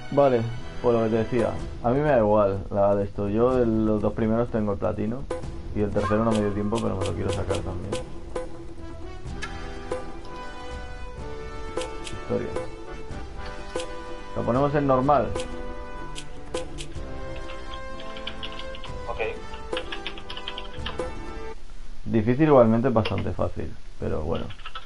Vale, pues lo que te decía. A mí me da igual la de esto. Yo de los dos primeros tengo el platino. Y el tercero no me dio tiempo, pero me lo quiero sacar también. Historia. Lo ponemos en normal. Ok. Difícil igualmente es bastante fácil. Pero bueno,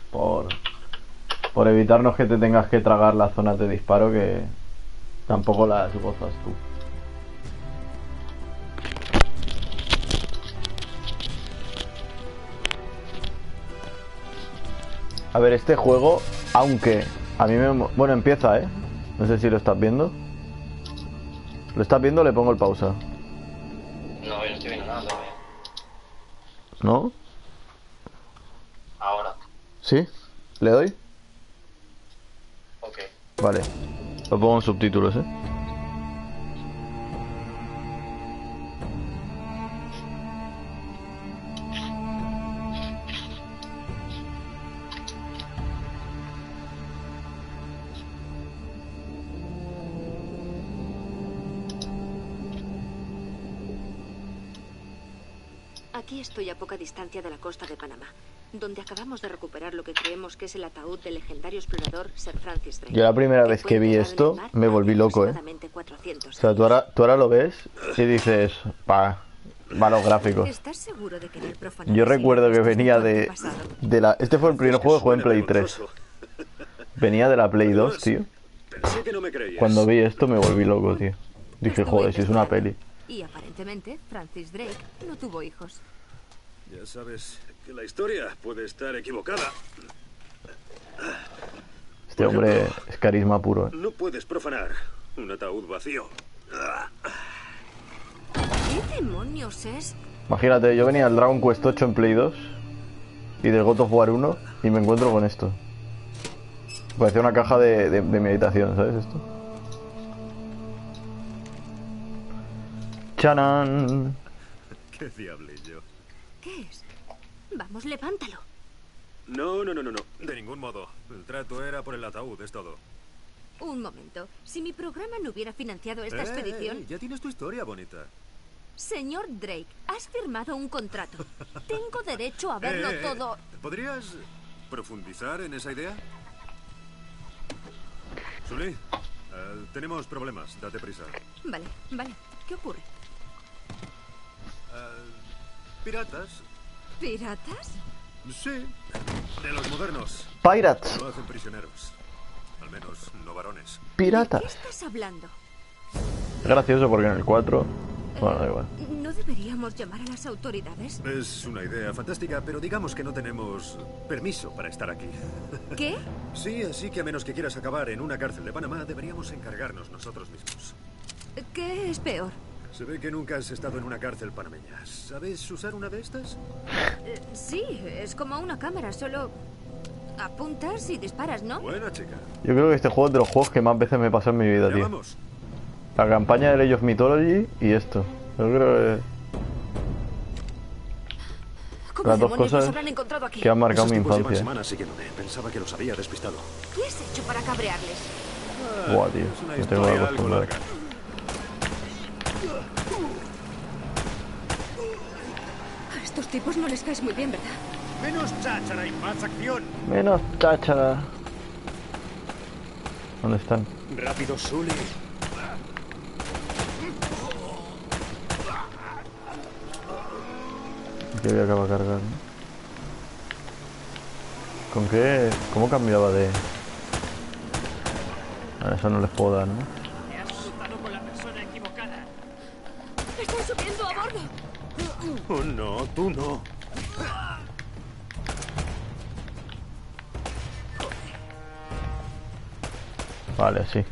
por evitarnos que te tengas que tragar las zonas de disparo que tampoco las gozas tú. A ver, este juego, aunque a mí me... Bueno, empieza, ¿eh? No sé si lo estás viendo. ¿Lo estás viendo? Le pongo el pausa. No, yo no estoy viendo nada todavía. ¿No? Ahora. ¿Sí? ¿Le doy? Ok. Vale. Lo pongo en subtítulos, ¿eh? Aquí estoy a poca distancia de la costa de Panamá, donde acabamos de recuperar lo que creemos que es el ataúd del legendario explorador Sir Francis Drake. Yo la primera vez que vi esto me volví loco, ¿eh? O sea, tú ahora lo ves y dices, va los gráficos. ¿Estás seguro de querer profanar? Yo recuerdo que venía de la... Este fue el primer juego que jugué en Play 3. Venía de la Play 2, tío. Pensé que no me creías. Cuando vi esto me volví loco, tío. Dije, joder, si es una peli. Y aparentemente Francis Drake no tuvo hijos. Ya sabes que la historia puede estar equivocada. Este hombre es carisma puro, ¿eh? No puedes profanar un ataúd vacío. ¿Qué demonios es? Imagínate, yo venía del Dragon Quest 8 en Play 2 y del God of War 1 y me encuentro con esto. Parecía una caja de meditación, ¿sabes esto? ¡Chanan! ¿Qué diablillo? ¿Qué es? Vamos, levántalo. No. De ningún modo. El trato era por el ataúd, es todo. Un momento. Si mi programa no hubiera financiado esta expedición... Ya tienes tu historia, bonita. Señor Drake, has firmado un contrato. Tengo derecho a verlo todo. ¿Podrías profundizar en esa idea? Sully, tenemos problemas. Date prisa. Vale. ¿Qué ocurre? Piratas. ¿Piratas? Sí, de los modernos. Pirates. No hacen prisioneros. Al menos no varones. Piratas. ¿De qué estás hablando? Es gracioso porque en el 4... Bueno, da igual. ¿No deberíamos llamar a las autoridades? Es una idea fantástica, pero digamos que no tenemos permiso para estar aquí. ¿Qué? Sí, así que a menos que quieras acabar en una cárcel de Panamá, deberíamos encargarnos nosotros mismos. ¿Qué es peor? Se ve que nunca has estado en una cárcel panameña. ¿Sabes usar una de estas? Sí, es como una cámara, solo apuntas y disparas, ¿no? Buena chica. Yo creo que este juego es de los juegos que más veces me pasó en mi vida, Ya tío. vamos. La campaña de Age of Mythology y esto. Yo creo que... ¿Cómo Las dos demonios nos cosas habrán encontrado aquí? que han marcado Esos mi tipos llevan infancia. semanas siguiéndome. Pensaba que los había despistado. ¿Qué has hecho para cabrearles? Buah, tío. Es una Me tengo que historia algo acostumbrar. larga. A estos tipos no les caes muy bien, ¿verdad? Menos cháchara y más acción. Menos cháchara. ¿Dónde están? Rápido, Sully. Que voy a acabar de cargar, ¿no? ¿Con qué? ¿Cómo cambiaba de...? A eso no les puedo dar, ¿no? Te has cruzado con la persona equivocada. ¡Están subiendo a bordo! Oh, no, tú no. Vale, sí.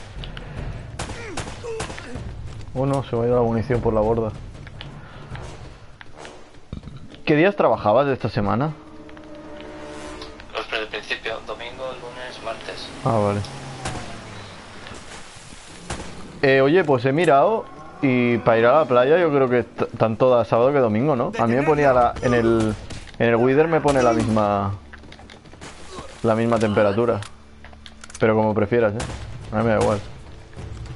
Uno, se me ha ido la munición por la borda. ¿Qué días trabajabas de esta semana? Los del principio, domingo, lunes, martes. Ah, vale. Oye, pues he mirado y para ir a la playa yo creo que están todas sábado que domingo, ¿no? A mí me ponía en el Wither me pone la misma temperatura. Pero como prefieras, ¿eh? A mí me da igual.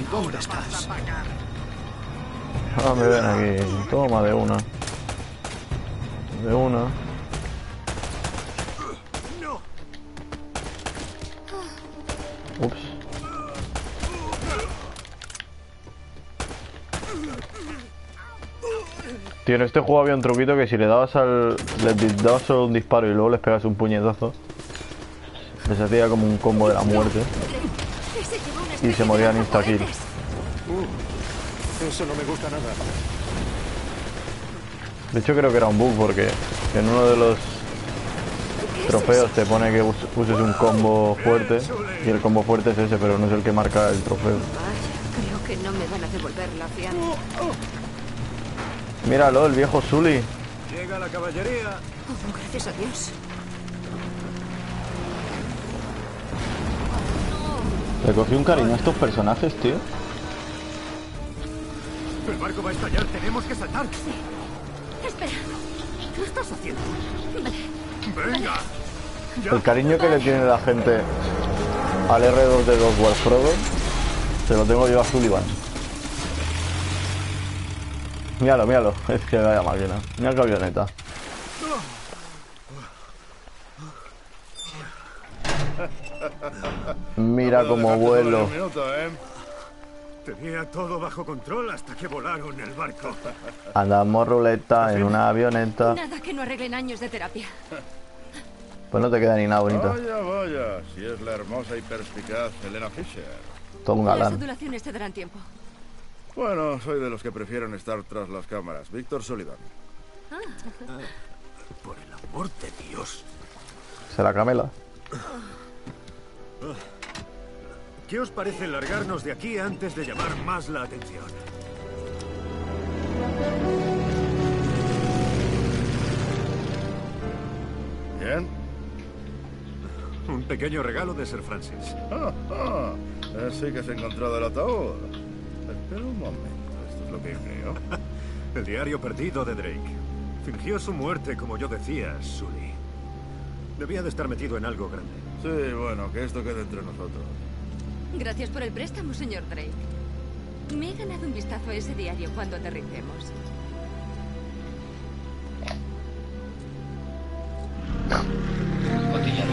¿Dónde estás? Ah, me ven aquí. Toma, de una. De una. Ups. Tío, en este juego había un truquito que si le dabas les dabas solo un disparo y luego les pegas un puñetazo, les hacía como un combo de la muerte y se morían insta-kill. Eso no me gusta nada. De hecho creo que era un bug porque en uno de los trofeos te pone que uses un combo fuerte y el combo fuerte es ese, pero no es el que marca el trofeo. Vaya, creo que no me van a devolver la fianza. Míralo, el viejo Sully. Llega la caballería. Oh, gracias a Dios. Le cogí un cariño a estos personajes, tío. El barco va a estallar, tenemos que saltar. Espera. ¿Qué estás haciendo? Vale. ¡Venga! El cariño que le tiene la gente al R2 de God War Frodo se lo tengo yo a Sullivan. Míralo, míralo. Es que vaya máquina. Mira qué avioneta. Mira cómo vuelo. Tenía todo bajo control hasta que volaron el barco. Andamos ruleta en una avioneta. Nada que no arreglen años de terapia. Pues no te queda ni nada bonito. Vaya, vaya, si es la hermosa y perspicaz Helena Fisher. Todo un Las galán. ondulaciones te darán tiempo. Bueno, soy de los que prefieren estar tras las cámaras. Víctor Sullivan. Por el amor de Dios. Se la camela. ¿Qué os parece largarnos de aquí antes de llamar más la atención? ¿Bien? Un pequeño regalo de Sir Francis. Así que has encontrado el ataúd. Espera un momento, esto es lo que creo. El diario perdido de Drake. Fingió su muerte, como yo decía, Sully. Debía de estar metido en algo grande. Sí, bueno, que esto quede entre nosotros. Gracias por el préstamo, señor Drake. Me he ganado un vistazo a ese diario cuando aterricemos. Botella de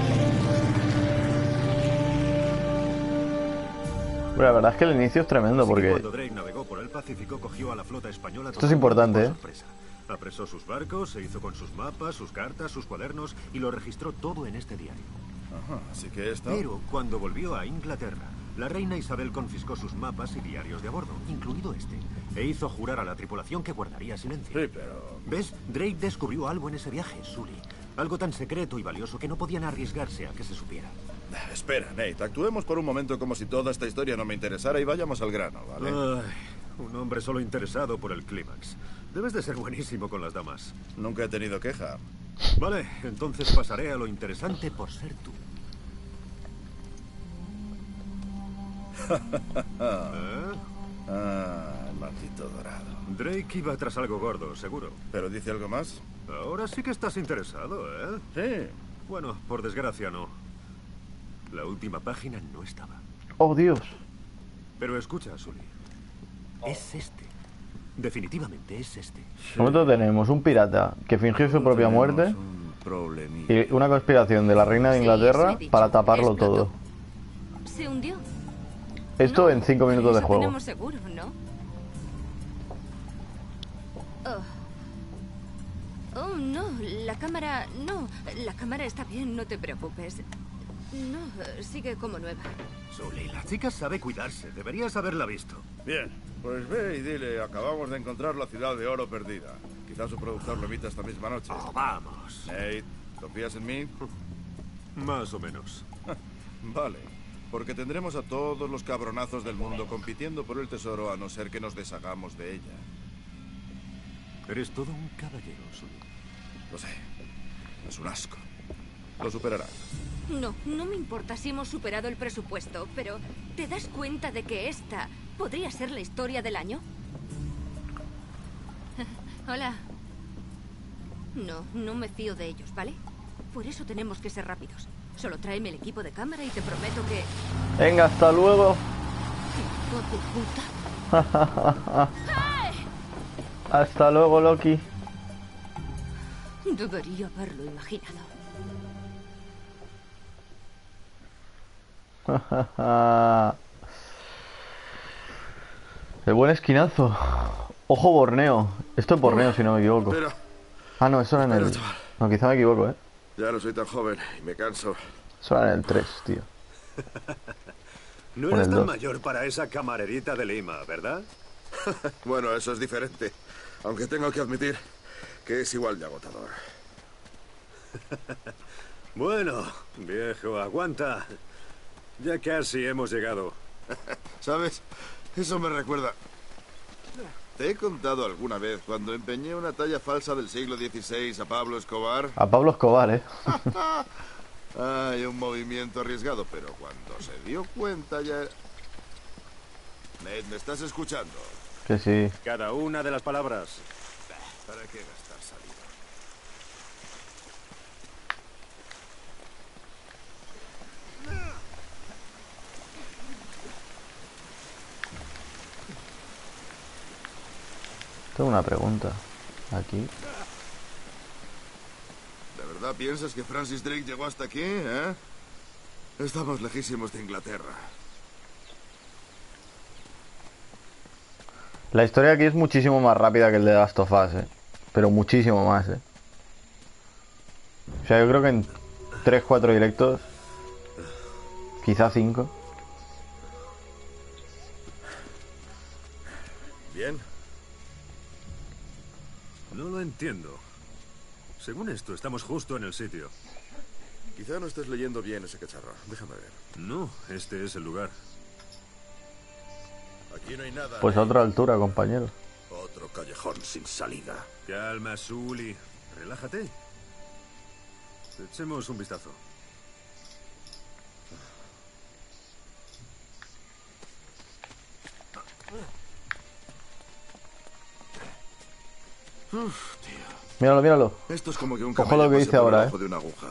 Bueno, la verdad es que el inicio es tremendo Así que porque cuando Drake navegó por el Pacífico, cogió a la flota española. Esto es importante, por ¿eh? sorpresa. Apresó sus barcos, se hizo con sus mapas, sus cartas, sus cuadernos y lo registró todo en este diario. Ajá, así que esto... Pero cuando volvió a Inglaterra, la reina Isabel confiscó sus mapas y diarios de a bordo, incluido este, e hizo jurar a la tripulación que guardaría silencio. Sí, pero... ¿Ves? Drake descubrió algo en ese viaje, Sully. Algo tan secreto y valioso que no podían arriesgarse a que se supiera. Espera, Nate, actuemos por un momento como si toda esta historia no me interesara y vayamos al grano, ¿vale? Ay, un hombre solo interesado por el clímax. Debes de ser buenísimo con las damas. Nunca he tenido queja. Vale, entonces pasaré a lo interesante por ser tú. ¿Eh? Ah, maldito dorado. Drake iba tras algo gordo, seguro. ¿Pero dice algo más? Ahora sí que estás interesado, ¿eh? Sí. Bueno, por desgracia no. La última página no estaba. ¡oh, Dios! Pero escucha, Sully. Es este. Definitivamente es este. De momento tenemos un pirata que fingió su propia muerte Un problemilla. y una conspiración de la reina de Sí, Inglaterra eso he dicho. para taparlo Explotó. todo. Se hundió. Esto No, en 5 minutos de eso juego. tenemos seguro, ¿no? Oh, no, la cámara... No, la cámara está bien, no te preocupes. No, sigue como nueva. Sully, la chica sabe cuidarse. Deberías haberla visto. Bien, pues ve y dile, acabamos de encontrar la ciudad de oro perdida. Quizás su productor lo emita esta misma noche. Oh, vamos. Nate, ¿confías en mí? Más o menos. Vale, porque tendremos a todos los cabronazos del mundo compitiendo por el tesoro a no ser que nos deshagamos de ella. Eres todo un caballero, Sully. Lo sé, es un asco. Lo superará. No, no me importa si hemos superado el presupuesto, pero ¿te das cuenta de que esta podría ser la historia del año? Hola. No, no me fío de ellos, ¿vale? Por eso tenemos que ser rápidos. Solo tráeme el equipo de cámara y te prometo que... Venga, hasta luego. Hijo de puta. Hasta luego, Loki. Debería haberlo imaginado. El buen esquinazo. Ojo Borneo. Esto es Borneo, si no me equivoco. Pero, Ah, no, eso era en el... chaval. No, quizá me equivoco, ¿eh? ya no soy tan joven y me canso. Eso era en el 3, tío. No Con eres el tan 2. mayor para esa camarerita de Lima, ¿verdad? Bueno, eso es diferente. Aunque tengo que admitir que es igual de agotador. Bueno, viejo, aguanta. Ya casi hemos llegado. ¿Sabes? Eso me recuerda. ¿Te he contado alguna vez cuando empeñé una talla falsa del siglo XVI a Pablo Escobar? A Pablo Escobar, ¿eh? Hay un movimiento arriesgado, pero cuando se dio cuenta ya... Ned, ¿me estás escuchando? Que sí. Cada una de las palabras. ¿Para qué gastar saliva? Tengo una pregunta. Aquí. ¿De verdad piensas que Francis Drake llegó hasta aquí, eh? Estamos lejísimos de Inglaterra. La historia aquí es muchísimo más rápida que el de Last of Us, ¿eh? Pero muchísimo más, ¿eh? O sea, yo creo que en 3-4 directos, quizá 5. Bien. No lo entiendo. Según esto, estamos justo en el sitio. Quizá no estés leyendo bien ese cacharro. Déjame ver. No, este es el lugar. Aquí no hay nada. Pues a otra altura, compañero. Otro callejón sin salida. Calma, Sully. Relájate. Echemos un vistazo. Uf, tío. Míralo, míralo. Esto es como que un Ojo camello lo que pase dice por ahora, debajo de una aguja.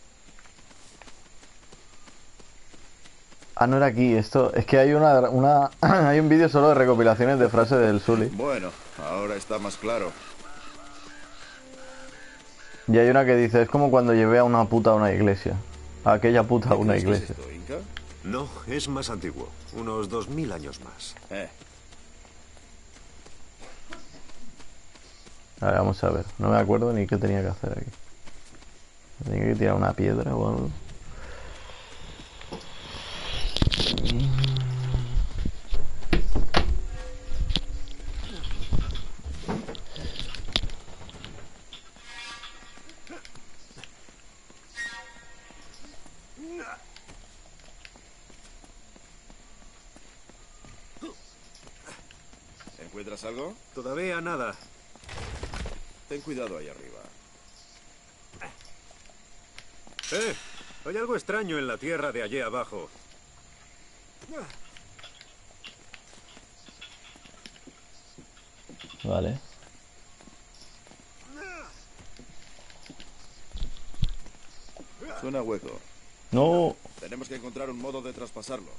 Ah, no era aquí. Esto es que hay hay un vídeo solo de recopilaciones de frases del Sully. Bueno, ahora está más claro. Y hay una que dice, es como cuando llevé a una puta a una iglesia. A aquella puta a una ¿Qué crees que iglesia. es esto, Inca? No, es más antiguo. Unos 2000 años más. A ver, vamos a ver. No me acuerdo ni qué tenía que hacer aquí. Tenía que tirar una piedra o algo. ¿Encuentras algo? Todavía nada. Ten cuidado ahí arriba. Hay algo extraño en la tierra de allí abajo. Vale. Suena hueco. No. Tenemos que encontrar un modo de traspasarlo.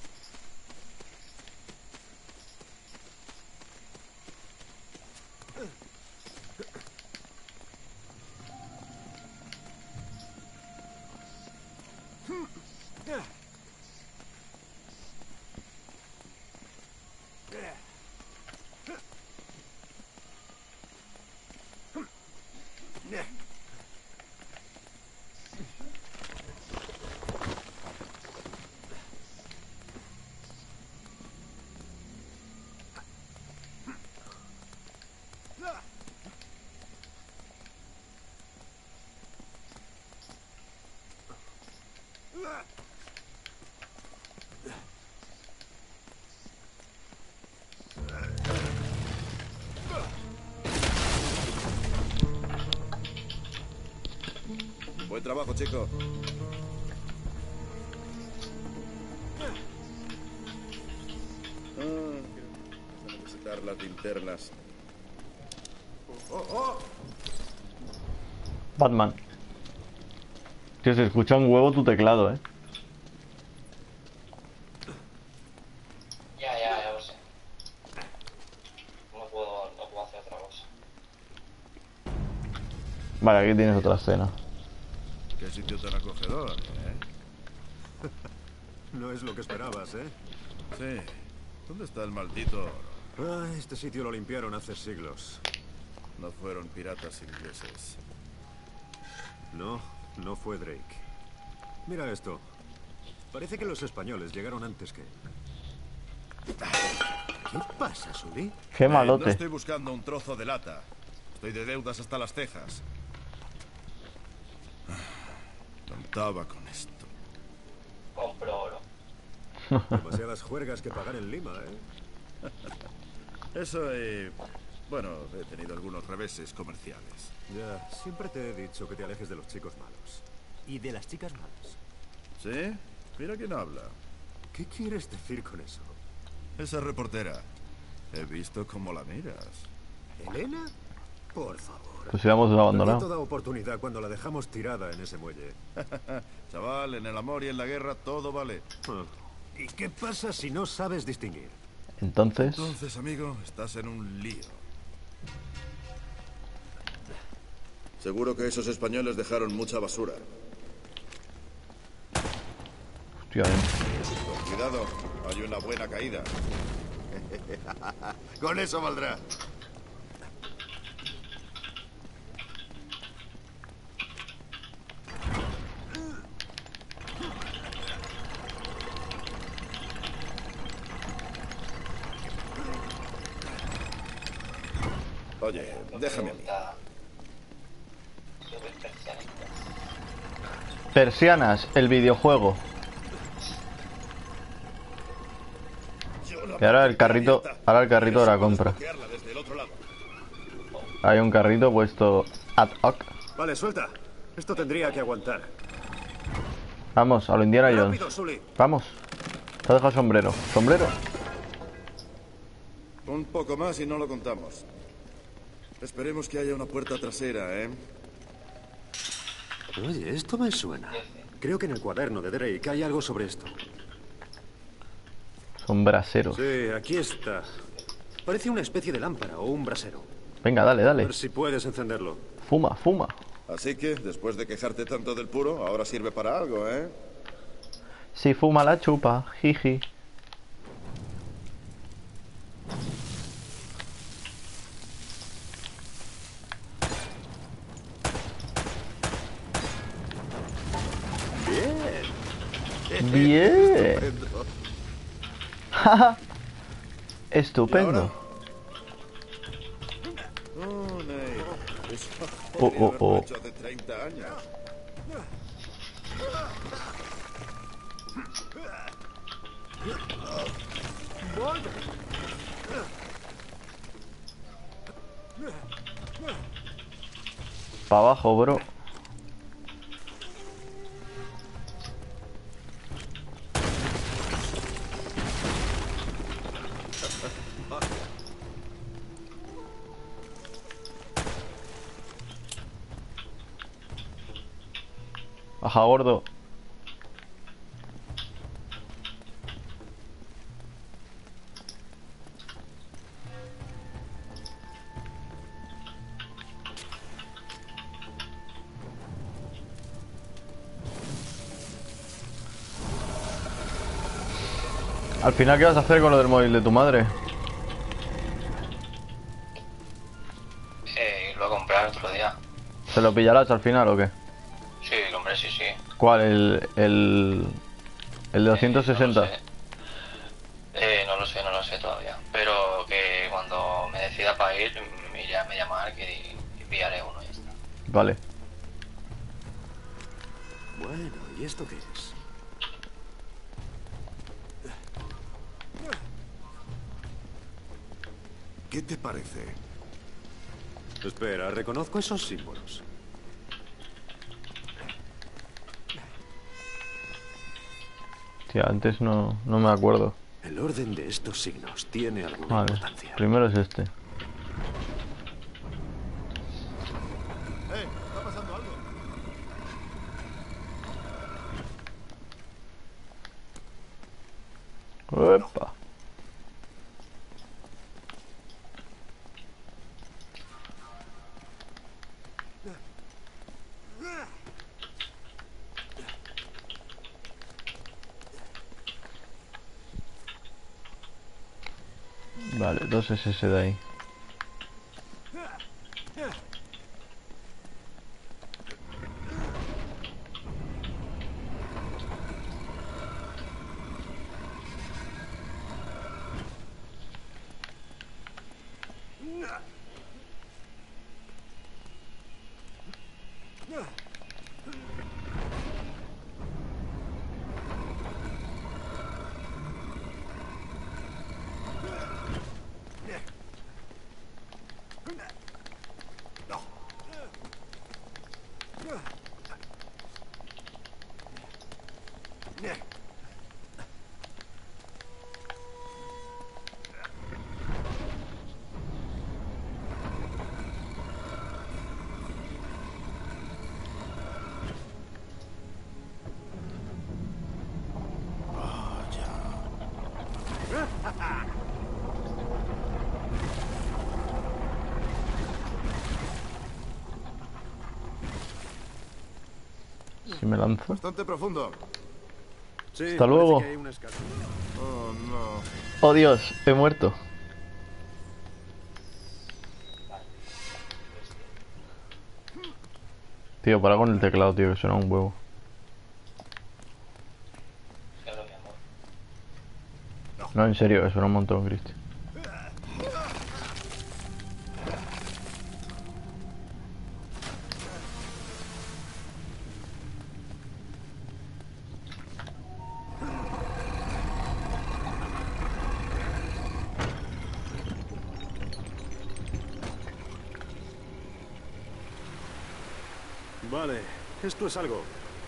Buen trabajo, chico. Vas a necesitar las linternas. Batman. Tío, se escucha un huevo tu teclado, Ya lo sé. Vale, aquí tienes otra escena. Qué sitio tan acogedor, ¿eh? No es lo que esperabas, ¿eh? Sí. ¿Dónde está el maldito oro? Ah, este sitio lo limpiaron hace siglos. No fueron piratas ingleses. No, no fue Drake. Mira esto. Parece que los españoles llegaron antes que... ¿Qué pasa, Sully? Qué No malote. estoy buscando un trozo de lata. Estoy de deudas hasta las cejas. Contaba con esto. Compro oro. Demasiadas juergas que pagar en Lima, ¿eh? Eso, bueno, he tenido algunos reveses comerciales. Ya, siempre te he dicho que te alejes de los chicos malos. Y de las chicas malas. ¿Sí? Mira quién habla. ¿Qué quieres decir con eso? Esa reportera. He visto cómo la miras. ¿Elena? Por favor. Pues si la hemos Perdí abandonado. toda oportunidad cuando la dejamos tirada en ese muelle. Chaval, en el amor y en la guerra todo vale. Ah. ¿Y qué pasa si no sabes distinguir? Entonces... Entonces, amigo, estás en un lío. Seguro que esos españoles dejaron mucha basura. Hostia, bien. Con cuidado, hay una buena caída. Con eso valdrá. Oye, déjame a mí. Persianas, el videojuego. Y ahora el carrito de la compra. Hay un carrito puesto ad hoc. Vale, suelta. Esto tendría que aguantar. Vamos, a lo Indiana Jones. Rápido, Sully. Vamos. Te ha dejado sombrero. ¿Sombrero? Un poco más y no lo contamos. Esperemos que haya una puerta trasera, ¿eh? Oye, esto me suena. Creo que en el cuaderno de Drake hay algo sobre esto. Son braseros. Sí, aquí está. Parece una especie de lámpara o un brasero. Venga, dale, A dale. ver si puedes encenderlo. Fuma, fuma. Así que, después de quejarte tanto del puro, ahora sirve para algo, ¿eh? Si fuma la chupa, jiji. Bien. Jaja. Estupendo. Oh, Nate. Eso Oh, podría oh, haberlo oh. hecho hace 30 años. Para abajo, bro. Baja, gordo. Al final, ¿qué vas a hacer con lo del móvil de tu madre? Lo voy a comprar otro día. ¿Se lo pillarás al final o qué? Sí, hombre, sí, sí. ¿Cuál? ¿El de 260? No lo sé todavía. Pero que cuando me decida para ir, me iré a llamar que pillaré uno y ya está. Vale. Bueno, ¿y esto qué es? ¿Qué te parece? Espera, reconozco esos símbolos. Tía, antes no me acuerdo. El orden de estos signos tiene alguna Vale. importancia. Primero es este. ¿Está pasando algo? Epa. Vale, 2 SS de ahí. Si me lanzo. Bastante profundo. Sí, Hasta luego. parece que hay una escalera. Oh, no. Oh Dios, he muerto. Tío, para con el teclado, tío, que suena un huevo. Claro, mi amor. No, en serio, que suena un montón, Cristi. Vale, esto es algo.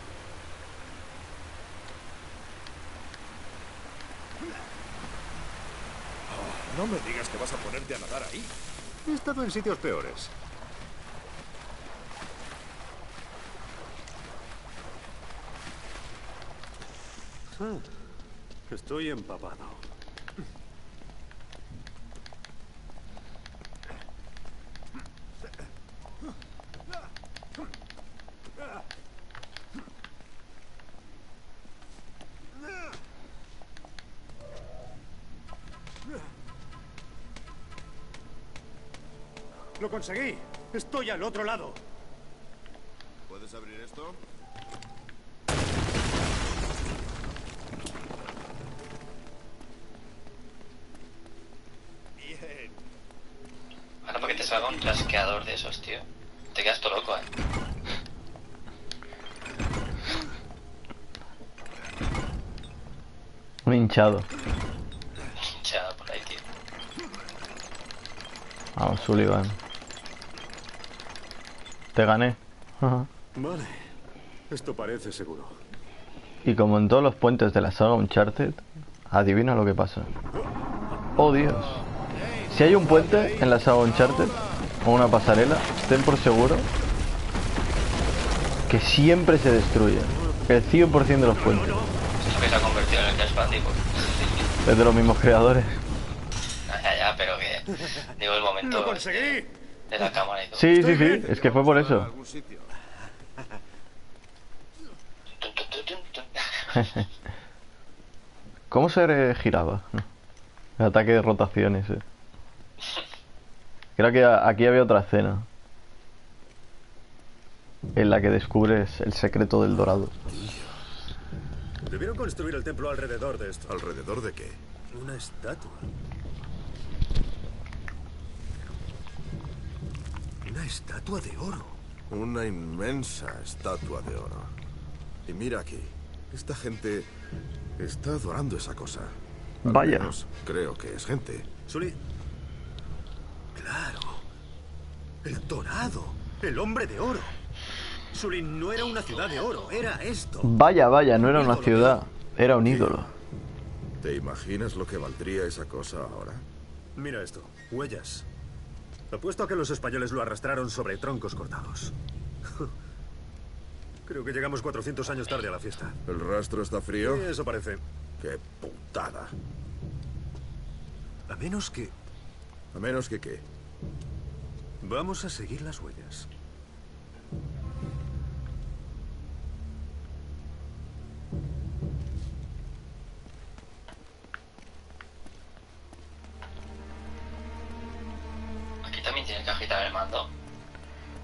No me digas que vas a ponerte a nadar ahí. He estado en sitios peores. Estoy empapado. ¡Lo conseguí! ¡Estoy al otro lado! ¿Puedes abrir esto? Bien. Ahora para que te salga un chasqueador de esos, tío. Te quedas todo loco, Un hinchado. Ya, por ahí, tío. Vamos, Sullivan. Te gané. Ajá. Vale. Esto parece seguro. Y como en todos los puentes de la saga Uncharted, adivina lo que pasa. Oh Dios. Si hay un puente en la saga Uncharted, o una pasarela, estén por seguro que siempre se destruye. El 100% de los puentes. Es lo que se ha convertido en el Crash Bandicoot. Es de los mismos creadores. Ya, pero que... Digo, el momento ¡Lo conseguí! de la cámara y todo. Sí, sí, sí. Es que fue por ¿A eso. algún sitio? Tun, tun, tun, tun, tun. ¿Cómo se giraba? El ataque de rotaciones, Creo que aquí había otra escena en la que descubres el secreto del dorado. Debieron construir el templo alrededor de esto. ¿Alrededor de qué? Una estatua. Una estatua de oro. Una inmensa estatua de oro. Y mira aquí. Esta gente está adorando esa cosa. Al Vaya. menos creo que es gente. Sully. Claro. El dorado. El hombre de oro. Sully no era una ciudad de oro, era esto. Vaya, vaya, no era una ciudad, era un ídolo. ¿Te imaginas lo que valdría esa cosa ahora? Mira esto, huellas. Apuesto a que los españoles lo arrastraron sobre troncos cortados. Creo que llegamos 400 años tarde a la fiesta. ¿El rastro está frío? Sí, eso parece. ¡Qué putada! A menos que... A menos que qué. Vamos a seguir las huellas.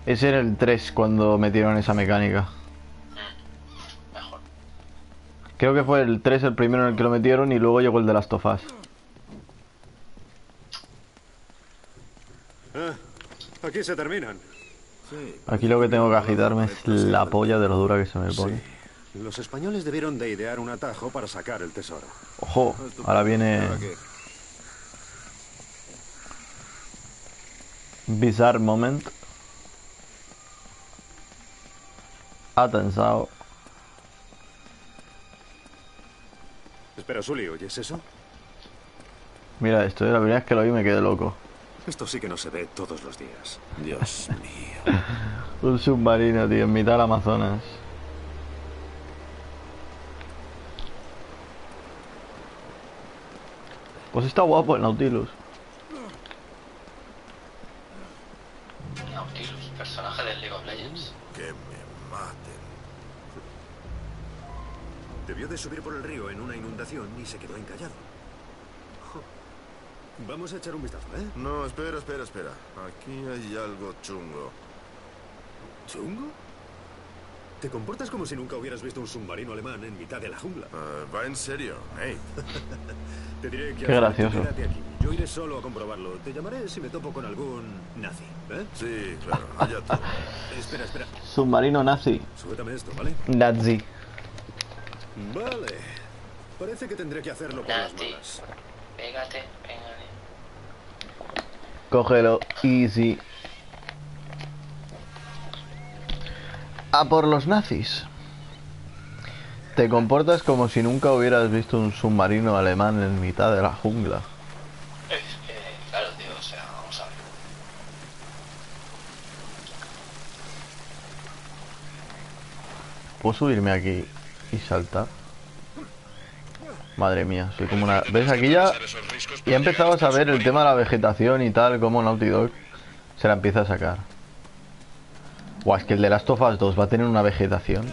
Ese era el 3 cuando metieron esa mecánica. Mejor. Creo que fue el 3 el primero en el que lo metieron y luego llegó el de Last of Us. Aquí se terminan. Sí. Aquí lo que tengo que agitarme es la polla de lo dura que se me pone. Sí. Los españoles debieron de idear un atajo para sacar el tesoro. Ojo, ahora viene ¿Ahora qué? Bizarre Moment. Atensado. Espera, Sully, ¿oyes eso? Mira esto, la primera vez que lo vi me quedé loco. Esto sí que no se ve todos los días. Dios mío. Un submarino, tío, en mitad del Amazonas. Pues está guapo el Nautilus. Nautilus, personaje del League of Legends. Que me maten. Debió de subir por el río en una inundación y se quedó encallado. Jo. Vamos a echar un vistazo, ¿eh? No, espera. Aquí hay algo chungo. ¿Chungo? Te comportas como si nunca hubieras visto un submarino alemán en mitad de la jungla. Va en serio, Nate. Te diré que Qué gracioso. quédate aquí. Yo iré solo a comprobarlo. Te llamaré si me topo con algún nazi, ¿eh? Sí, claro, allá tú. Espera. Submarino nazi. Sujétame esto, ¿vale? Nazi. Vale. Parece que tendré que hacerlo por las Nazi. malas. Pégate. Cógelo, easy. A por los nazis. Te comportas como si nunca hubieras visto un submarino alemán en mitad de la jungla. Claro, tío, o sea, vamos a ver. ¿Puedo subirme aquí y saltar? Madre mía, soy como una... ¿Ves? Aquí ya empezabas a ver el tema de la vegetación y tal, como Naughty Dog se la empieza a sacar. Buah, es que el de Last of Us 2 va a tener una vegetación.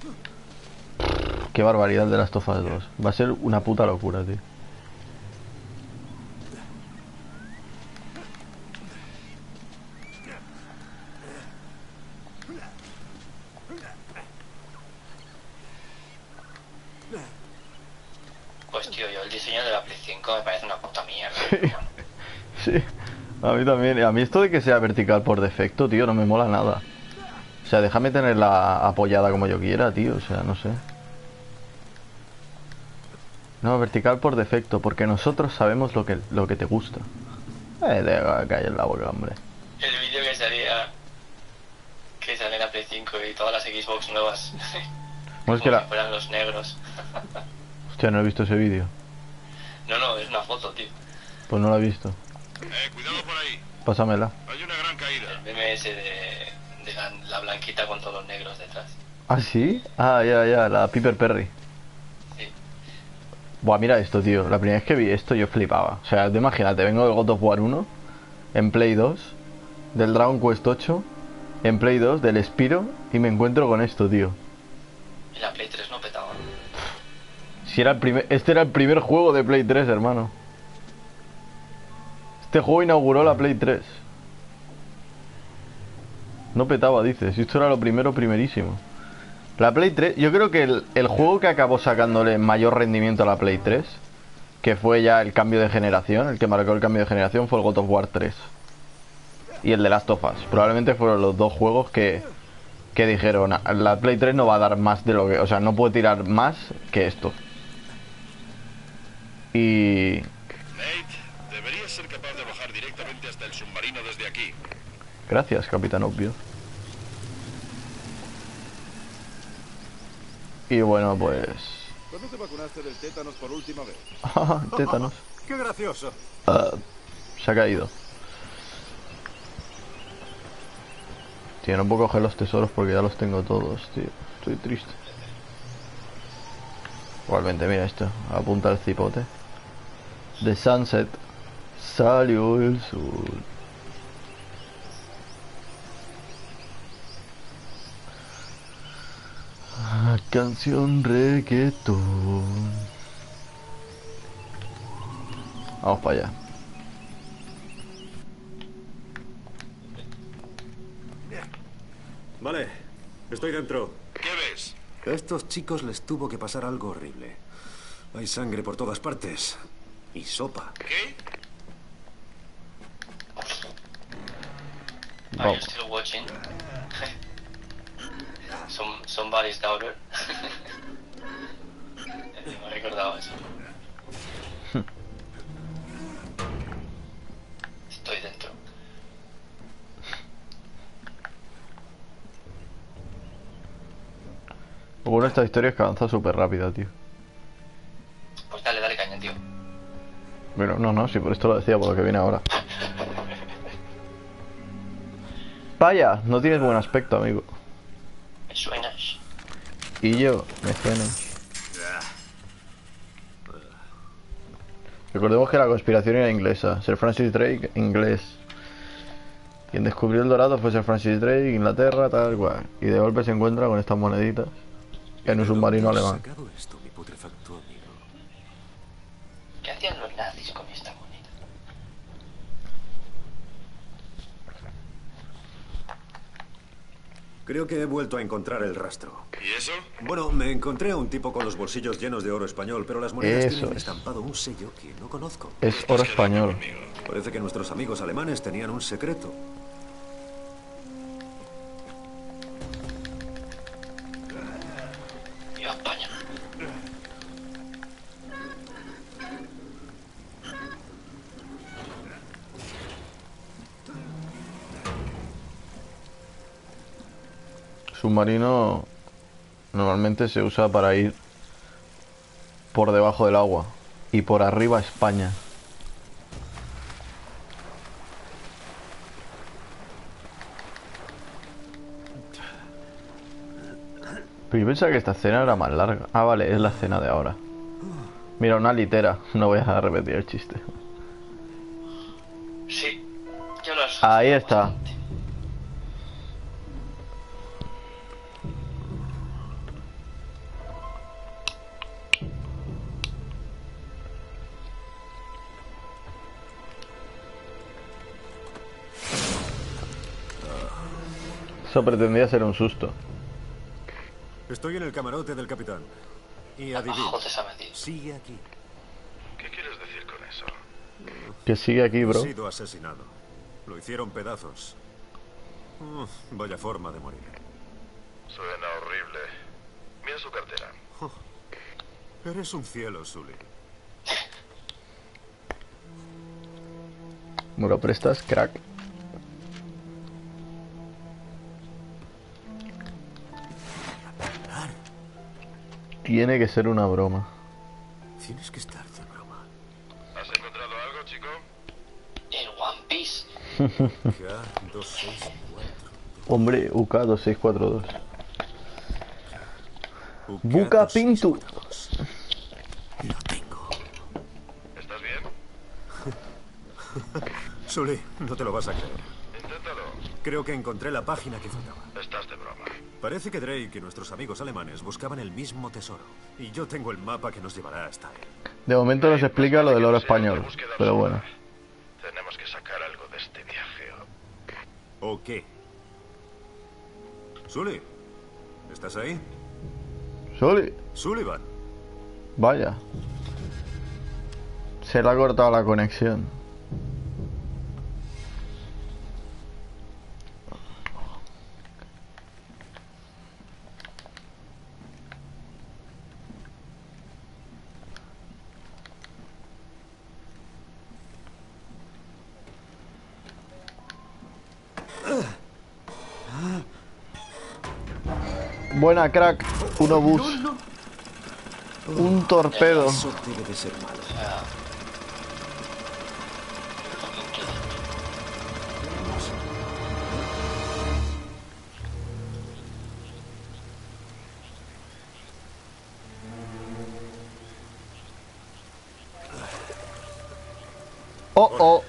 Qué barbaridad el de Last of Us 2. Va a ser una puta locura, tío. Pues tío, yo el diseño de la Play 5 me parece una puta mierda. Sí, a mí también. A mí esto de que sea vertical por defecto, tío, no me mola nada. O sea, déjame tenerla apoyada como yo quiera, tío. O sea, no sé. No, vertical por defecto, porque nosotros sabemos lo que te gusta. Deja caer en la boca, hombre. El vídeo que salía... Que sale en la Play 5 y todas las Xbox nuevas. Bueno, es que Como la... si fueran los negros. Hostia, no he visto ese vídeo. No, es una foto, tío. Pues no lo he visto. Cuidado por ahí. Pásamela. Hay una gran caída. El meme ese de la blanquita con todos los negros detrás. ¿Ah, sí? Ah, ya, la Piper Perry. Sí. Buah, mira esto, tío. La primera vez que vi esto yo flipaba. O sea, tú imagínate, vengo del God of War 1, en Play 2, del Dragon Quest 8, en Play 2, del Spyro, y me encuentro con esto, tío. Y la Play 3 no petaba. Si era este era el primer juego de Play 3, hermano. Este juego inauguró la Play 3. No petaba, dices. Esto era lo primerísimo. La Play 3, yo creo que el juego que acabó sacándole mayor rendimiento a la Play 3, que fue ya el cambio de generación, el que marcó el cambio de generación, fue el God of War 3. Y el de Last of Us. Probablemente fueron los dos juegos que dijeron, la Play 3 no va a dar más de lo que... O sea, no puede tirar más que esto. Y... Nate, deberías ser capaz de bajar directamente hasta el submarino desde aquí. Gracias, Capitán Obvio. Y bueno, pues... ¿Cuándo te vacunaste del tétanos por última vez? Tétanos. ¡Qué gracioso! Se ha caído. Tío, no puedo coger los tesoros porque ya los tengo todos, tío. Estoy triste. Igualmente, mira esto. Apunta el cipote. The sunset. Salió el sol. Canción reggaetón. Vamos para allá. Vale, estoy dentro. ¿Qué ves? A estos chicos les tuvo que pasar algo horrible. Hay sangre por todas partes. Y sopa. ¿Qué? Are you still watching? Somebody's daughter. Me he recordado eso. Estoy dentro. Lo bueno de esta historia es que avanza súper rápida, tío. Pues dale caña, tío. Bueno, no, sí, por esto lo decía, por lo que viene ahora. Vaya, no tienes buen aspecto, amigo. Me suenas. Y yo, me suena. Recordemos que la conspiración era inglesa. Sir Francis Drake, inglés. Quien descubrió el dorado fue Sir Francis Drake, Inglaterra, tal cual. Y de golpe se encuentra con estas moneditas en un submarino alemán. Esto, mi putrefacto amigo. ¿Qué hacían los nazis con esta moneda? Creo que he vuelto a encontrar el rastro. ¿Y eso? Bueno, me encontré a un tipo con los bolsillos llenos de oro español, pero las monedas Eso tienen es. estampado un sello que no conozco. Es oro español. Parece que nuestros amigos alemanes tenían un secreto. ¡Viva España! Submarino normalmente se usa para ir por debajo del agua y por arriba España. Pero yo pensaba que esta escena era más larga. Ah, vale, es la escena de ahora. Mira, una litera. No voy a repetir el chiste. Sí, yo lo asocio Ahí está. bastante. Eso pretendía ser un susto. Estoy en el camarote del capitán. Y adivina, Abajo te sabes decir. sigue aquí. ¿Qué quieres decir con eso? Que sigue aquí, bro. Ha sido asesinado. Lo hicieron pedazos. Vaya forma de morir. Suena horrible. Mira su cartera. Eres un cielo, Sully. ¿Me lo prestas, crack? Tiene que ser una broma. Tienes que estar de broma. ¿Has encontrado algo, chico? El One Piece. K264. Hombre, UK2642. Buca Pintu. Lo tengo. ¿Estás bien? Sully, no te lo vas a creer. Inténtalo. Creo que encontré la página que faltaba. Estás de broma. Parece que Drake y nuestros amigos alemanes buscaban el mismo tesoro. Y yo tengo el mapa que nos llevará hasta él. De momento nos explica lo del oro español. Búsqueda Pero absurda. bueno. Tenemos que sacar algo de este viaje. ¿O qué? Sully, ¿estás ahí? Soli. Sullivan. Vaya. Se le ha cortado la conexión. Buena, crack. Un obús. Un torpedo. Eso debe de ser malo. Oh, oh.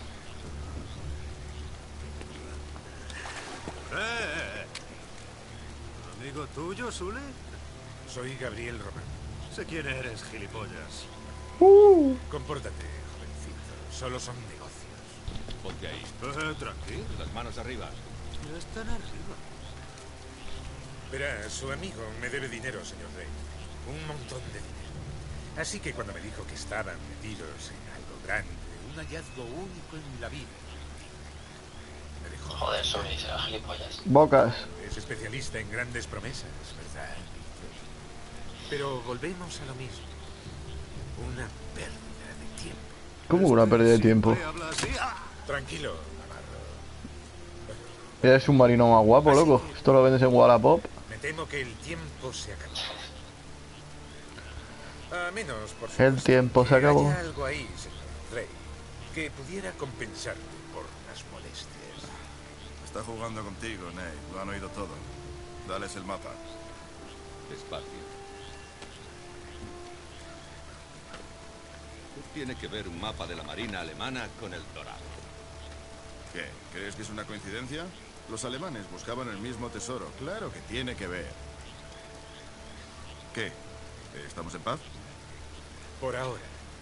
¿Amigo tuyo, Sully? Soy Gabriel Román. Sé quién eres, gilipollas. Compórtate, jovencito. Solo son negocios. Ponte ahí. Tranquilo. Las manos arriba. No están arriba. Verá, su amigo me debe dinero, señor Drake. Un montón de dinero. Así que cuando me dijo que estaban metidos en algo grande, un hallazgo único en la vida, me dejó. Joder, Sully, será gilipollas. Bocas. Es especialista en grandes promesas, ¿verdad? Pero volvemos a lo mismo. Una pérdida de tiempo. ¿Cómo una pérdida de tiempo? Habla así. ¡Ah! Tranquilo, Navarro. Eres un marino más guapo, loco. Esto lo vendes en Wallapop. Me temo que el tiempo se acabó. A menos, por El supuesto, tiempo se que acabó. haya algo ahí, señor Drake, que pudiera compensarte por las molestias. Está jugando contigo, Nate. Lo han oído todo. Dales el mapa. Despacio. ¿Qué tiene que ver un mapa de la Marina alemana con el Dorado? ¿Qué? ¿Crees que es una coincidencia? Los alemanes buscaban el mismo tesoro. Claro que tiene que ver. ¿Qué? ¿Estamos en paz? Por ahora.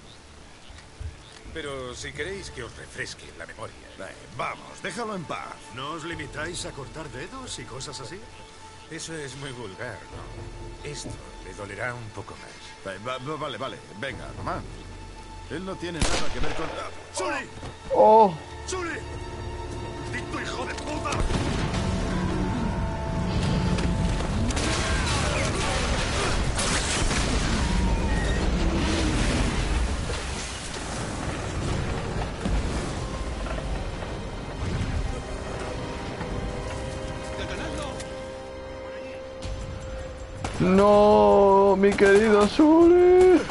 Pero si queréis que os refresque la memoria. Vamos, déjalo en paz. ¿No os limitáis a cortar dedos y cosas así? Eso es muy vulgar, ¿no? Esto le dolerá un poco más. Vale. Venga, Román. Él no tiene nada que ver con... ¡Sully! ¡Oh! ¡Sully! ¡Maldito hijo de puta! No, mi querido Sully.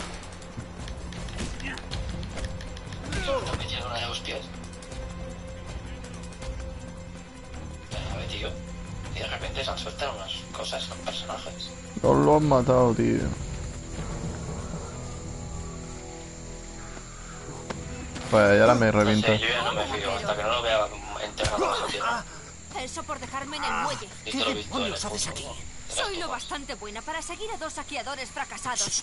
Me tiene una de hostias. A ver, tío. Y de repente se han soltado unas cosas con personajes. No lo han matado, tío. Pues ya ahora me No revienta. sé, yo ya no me fío hasta que no lo vea enterrado en la tierra. Eso por dejarme en el muelle. Visto lo visto en el fútbol. Soy lo bastante buena para seguir a dos saqueadores fracasados.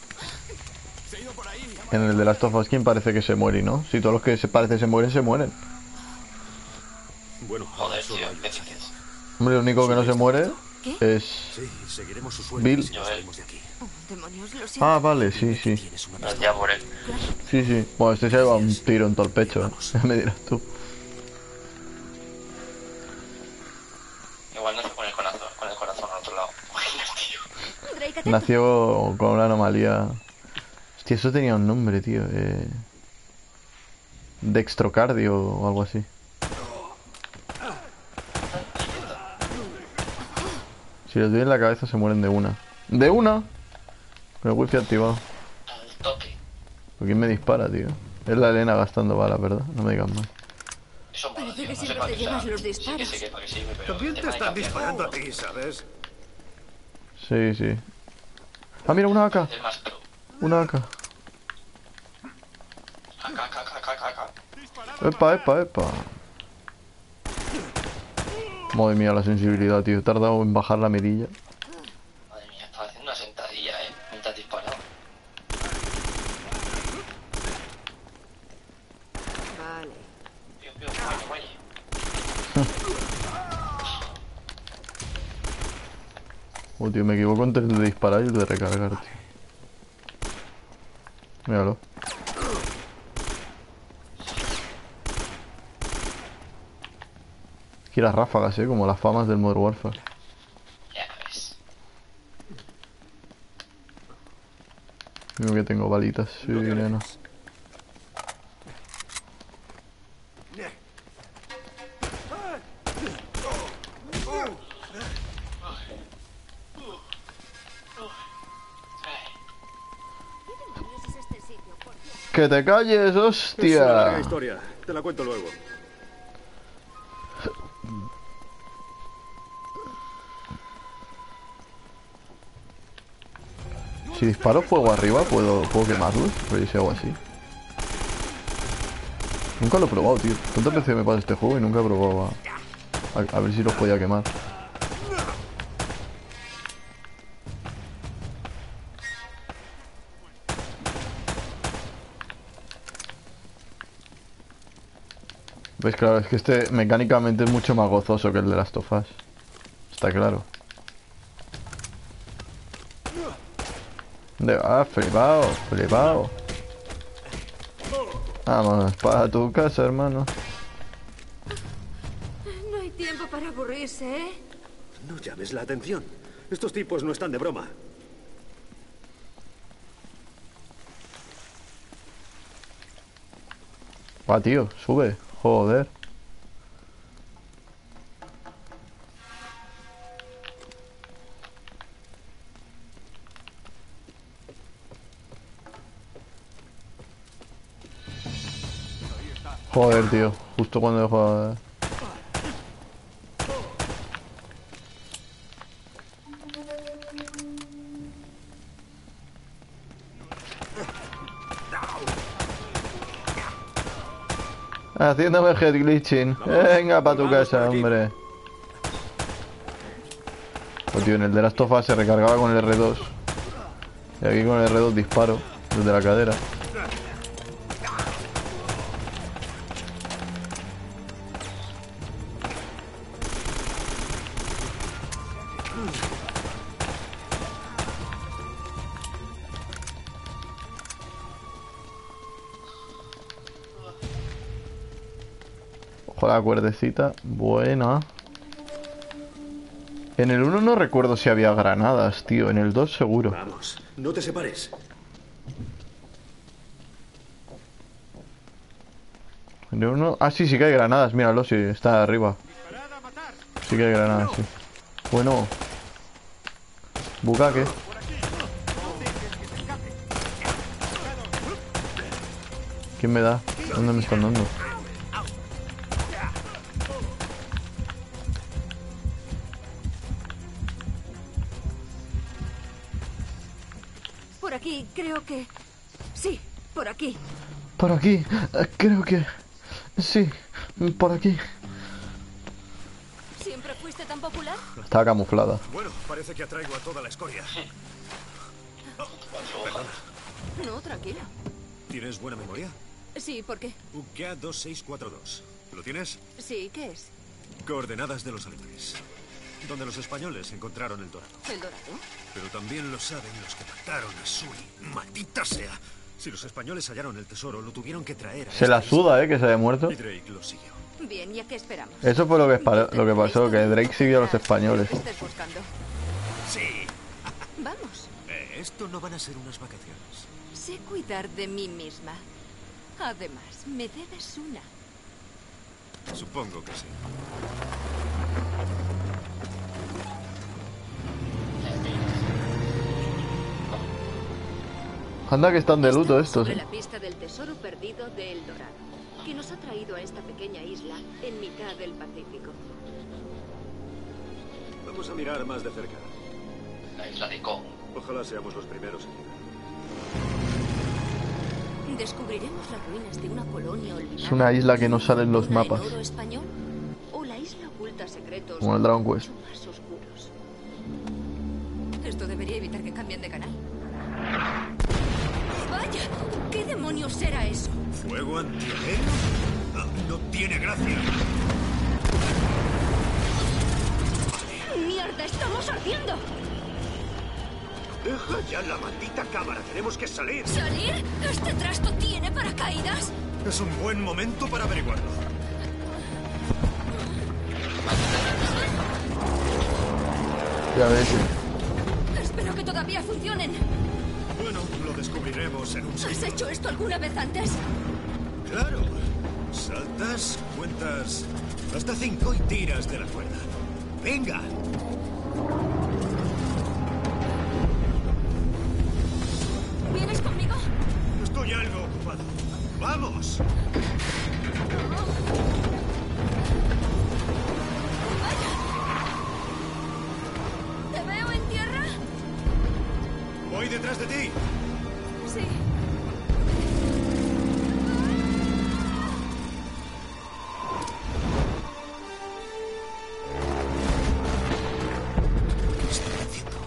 En el de Last of Us, ¿quién parece que se muere, no? Si todos los que se parece se mueren, se mueren. Bueno, Joder, solo tío, hay qué que dices. Hombre, el único que no se muere es... Sí, seguiremos su suerte Bill. si nos salimos de aquí. Oh, demonios, lo siento. Ah, vale, sí. Tienes una Pero ya por él. Sí. Bueno, este se lleva un tiro en todo el pecho, ¿eh? Ya me dirás tú. Igual nació con el corazón al otro lado. Tío. Drake, atento. Nació con una anomalía... Hostia, eso tenía un nombre, tío. Dextrocardio o algo así. Si les doy en la cabeza se mueren de una. ¡De una! Con el wifi activado. Al toque. ¿Por quién me dispara, tío? Es la Elena gastando balas, ¿verdad? No me digas más. Eso mola, Parece tío. que No sé siempre para te qué llevas sea. los Sí disparos. que para qué sirve, pero... También el te tema de están cambiar- disparando a ti, ¿sabes? Sí. Ah, mira, una AK. Es más pro. Una AK. Acá. Epa. Madre mía, la sensibilidad, tío. He tardado en bajar la mirilla. Madre mía, estaba haciendo una sentadilla, mientras disparaba. Vale. Piu, muelle. Oh, tío, me equivoco entre el de disparar y el de recargar, tío. Míralo. Aquí las ráfagas, como las famas del Modern Warfare. Ya ves. Digo que tengo balitas, sí, nena. ¿Qué demonios es este sitio? Por Dios. ¡Que te calles, Es una larga hostia! historia. Te la cuento luego. Si disparo fuego arriba, ¿puedo quemarlos? Pero yo si hago así. Nunca lo he probado, tío. ¿Cuántas veces me pasa este juego y nunca he probado a ver si los podía quemar? ¿Veis? Claro, es que este mecánicamente es mucho más gozoso que el de Last of Us. Está claro. Flipado, flipado. Vámonos para tu casa, hermano. No hay tiempo para aburrirse, ¿eh? No llames la atención. Estos tipos no están de broma. Va, tío, sube. Joder. Joder, tío. Justo cuando dejo... Haciéndome head glitching. Venga pa' tu casa, hombre. Oh, tío, en el de Last of Us se recargaba con el R2. Y aquí con el R2 disparo desde la cadera. Ojo la cuerdecita. Buena. En el 1 no recuerdo si había granadas, tío. En el 2 seguro. Vamos, no te separes. En el 1... Ah, sí, sí que hay granadas. Míralo, sí, está arriba. Sí que hay granadas, sí. Bueno. Bucaque. ¿Quién me da? ¿Dónde me están dando? Por aquí, creo que... Sí, por aquí. Por aquí, creo que... Sí, por aquí. ¿Siempre fuiste tan popular? Estaba camuflada. Bueno, parece que atraigo a toda la escoria. Perdona. No, tranquilo. ¿Tienes buena memoria? Sí, ¿por qué? UGA 2642. ¿Lo tienes? Sí, ¿qué es? Coordenadas de los alemanes. Donde los españoles encontraron el Dorado. ¿El Dorado? Pero también lo saben los que mataron a Sully. ¡Maldita sea! Si los españoles hallaron el tesoro, lo tuvieron que traer a Se la suda, que se haya muerto. Y Drake lo siguió. Bien, ¿y a qué esperamos? Eso fue lo que pasó, que Drake siguió a los españoles. ¿Qué estés buscando? Sí. Vamos. Esto no van a ser unas vacaciones. Sé cuidar de mí misma. Además, me debes una. Supongo que sí. Anda que están de luto Estamos estos, sobre la pista del tesoro perdido de El Dorado, que nos ha traído a esta pequeña isla en mitad del Pacífico. Vamos a mirar más de cerca. La isla de Kong. Ojalá seamos los primeros en llegar. ¿Descubriremos las ruinas de una colonia olvidada? Es una isla que no sale en los mapas. ¿En oro español? ¿O la isla oculta secretos Como el Dragon Quest. mucho más oscuros? Esto debería evitar que cambien de canal. ¡Vaya! ¿Qué demonios era eso? ¿Fuego antiaéreo? No tiene gracia. ¡Mierda! ¡Estamos ardiendo! Deja ya la maldita cámara. Tenemos que salir. ¿Salir? ¿Este trasto tiene paracaídas? Es un buen momento para averiguarlo. Ya ves. Espero que todavía funcionen. Bueno, lo descubriremos en un ¿Has segundo. hecho esto alguna vez antes? Claro. Saltas, cuentas hasta 5 y tiras de la cuerda. ¡Venga! ¿Vienes conmigo? Estoy algo ocupado. ¡Vamos! ¿Te veo en tierra? Voy detrás de ti. Sí. ¿Qué estoy haciendo?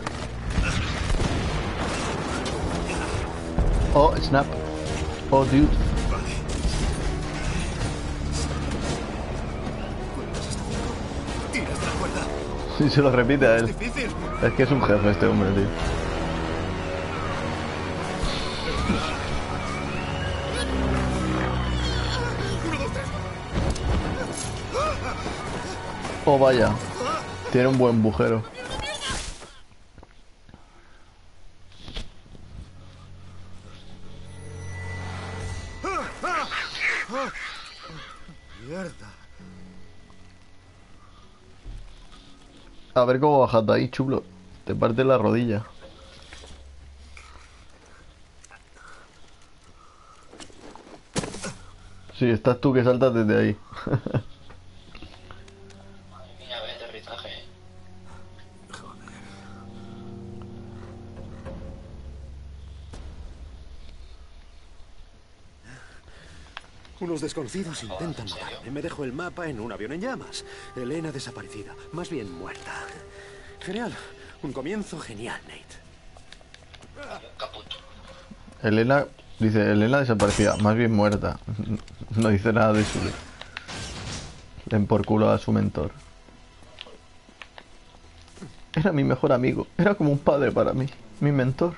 Oh, snap. Oh, dude. Vale. Cuentas hasta 5. Tiras de la cuerda. Y se lo repite a Es él. difícil. Es que es un jefe este hombre, tío. Oh, vaya. Tiene un buen bujero. Mierda. A ver cómo bajas de ahí, chulo. Te parte la rodilla. Sí, estás tú que saltas desde ahí. Madre mía, ve aterrizaje. Unos desconocidos Joder, intentan ¿en serio? matarme. Me dejo el mapa en un avión en llamas. Elena desaparecida, más bien muerta. Genial. Un comienzo genial, Nate. Caput. Elena, dice, Elena desaparecida, más bien muerta. No dice nada de su... Den por culo a su mentor. Era mi mejor amigo, era como un padre para mí, mi mentor.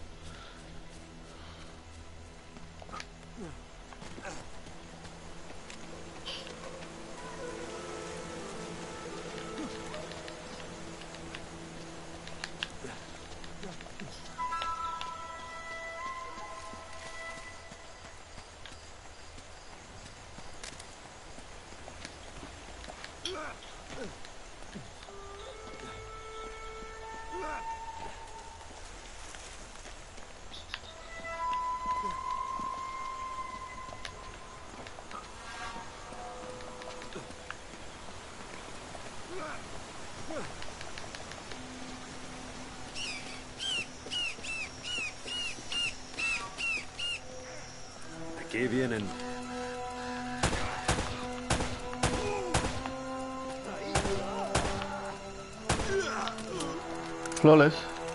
Aquí vienen. Flores.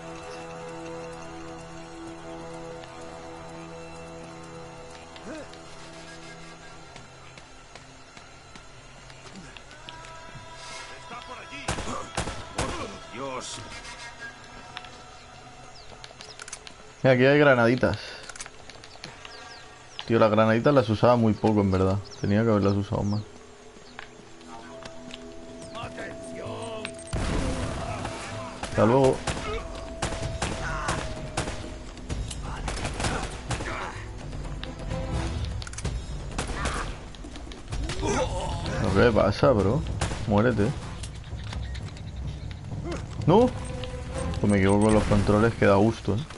Dios. Y aquí hay granaditas. Tío, las granaditas las usaba muy poco, en verdad. Tenía que haberlas usado más. Hasta luego. ¿Qué pasa, bro? Muérete. ¡No! Pues me equivoco con los controles, que da gusto, ¿eh?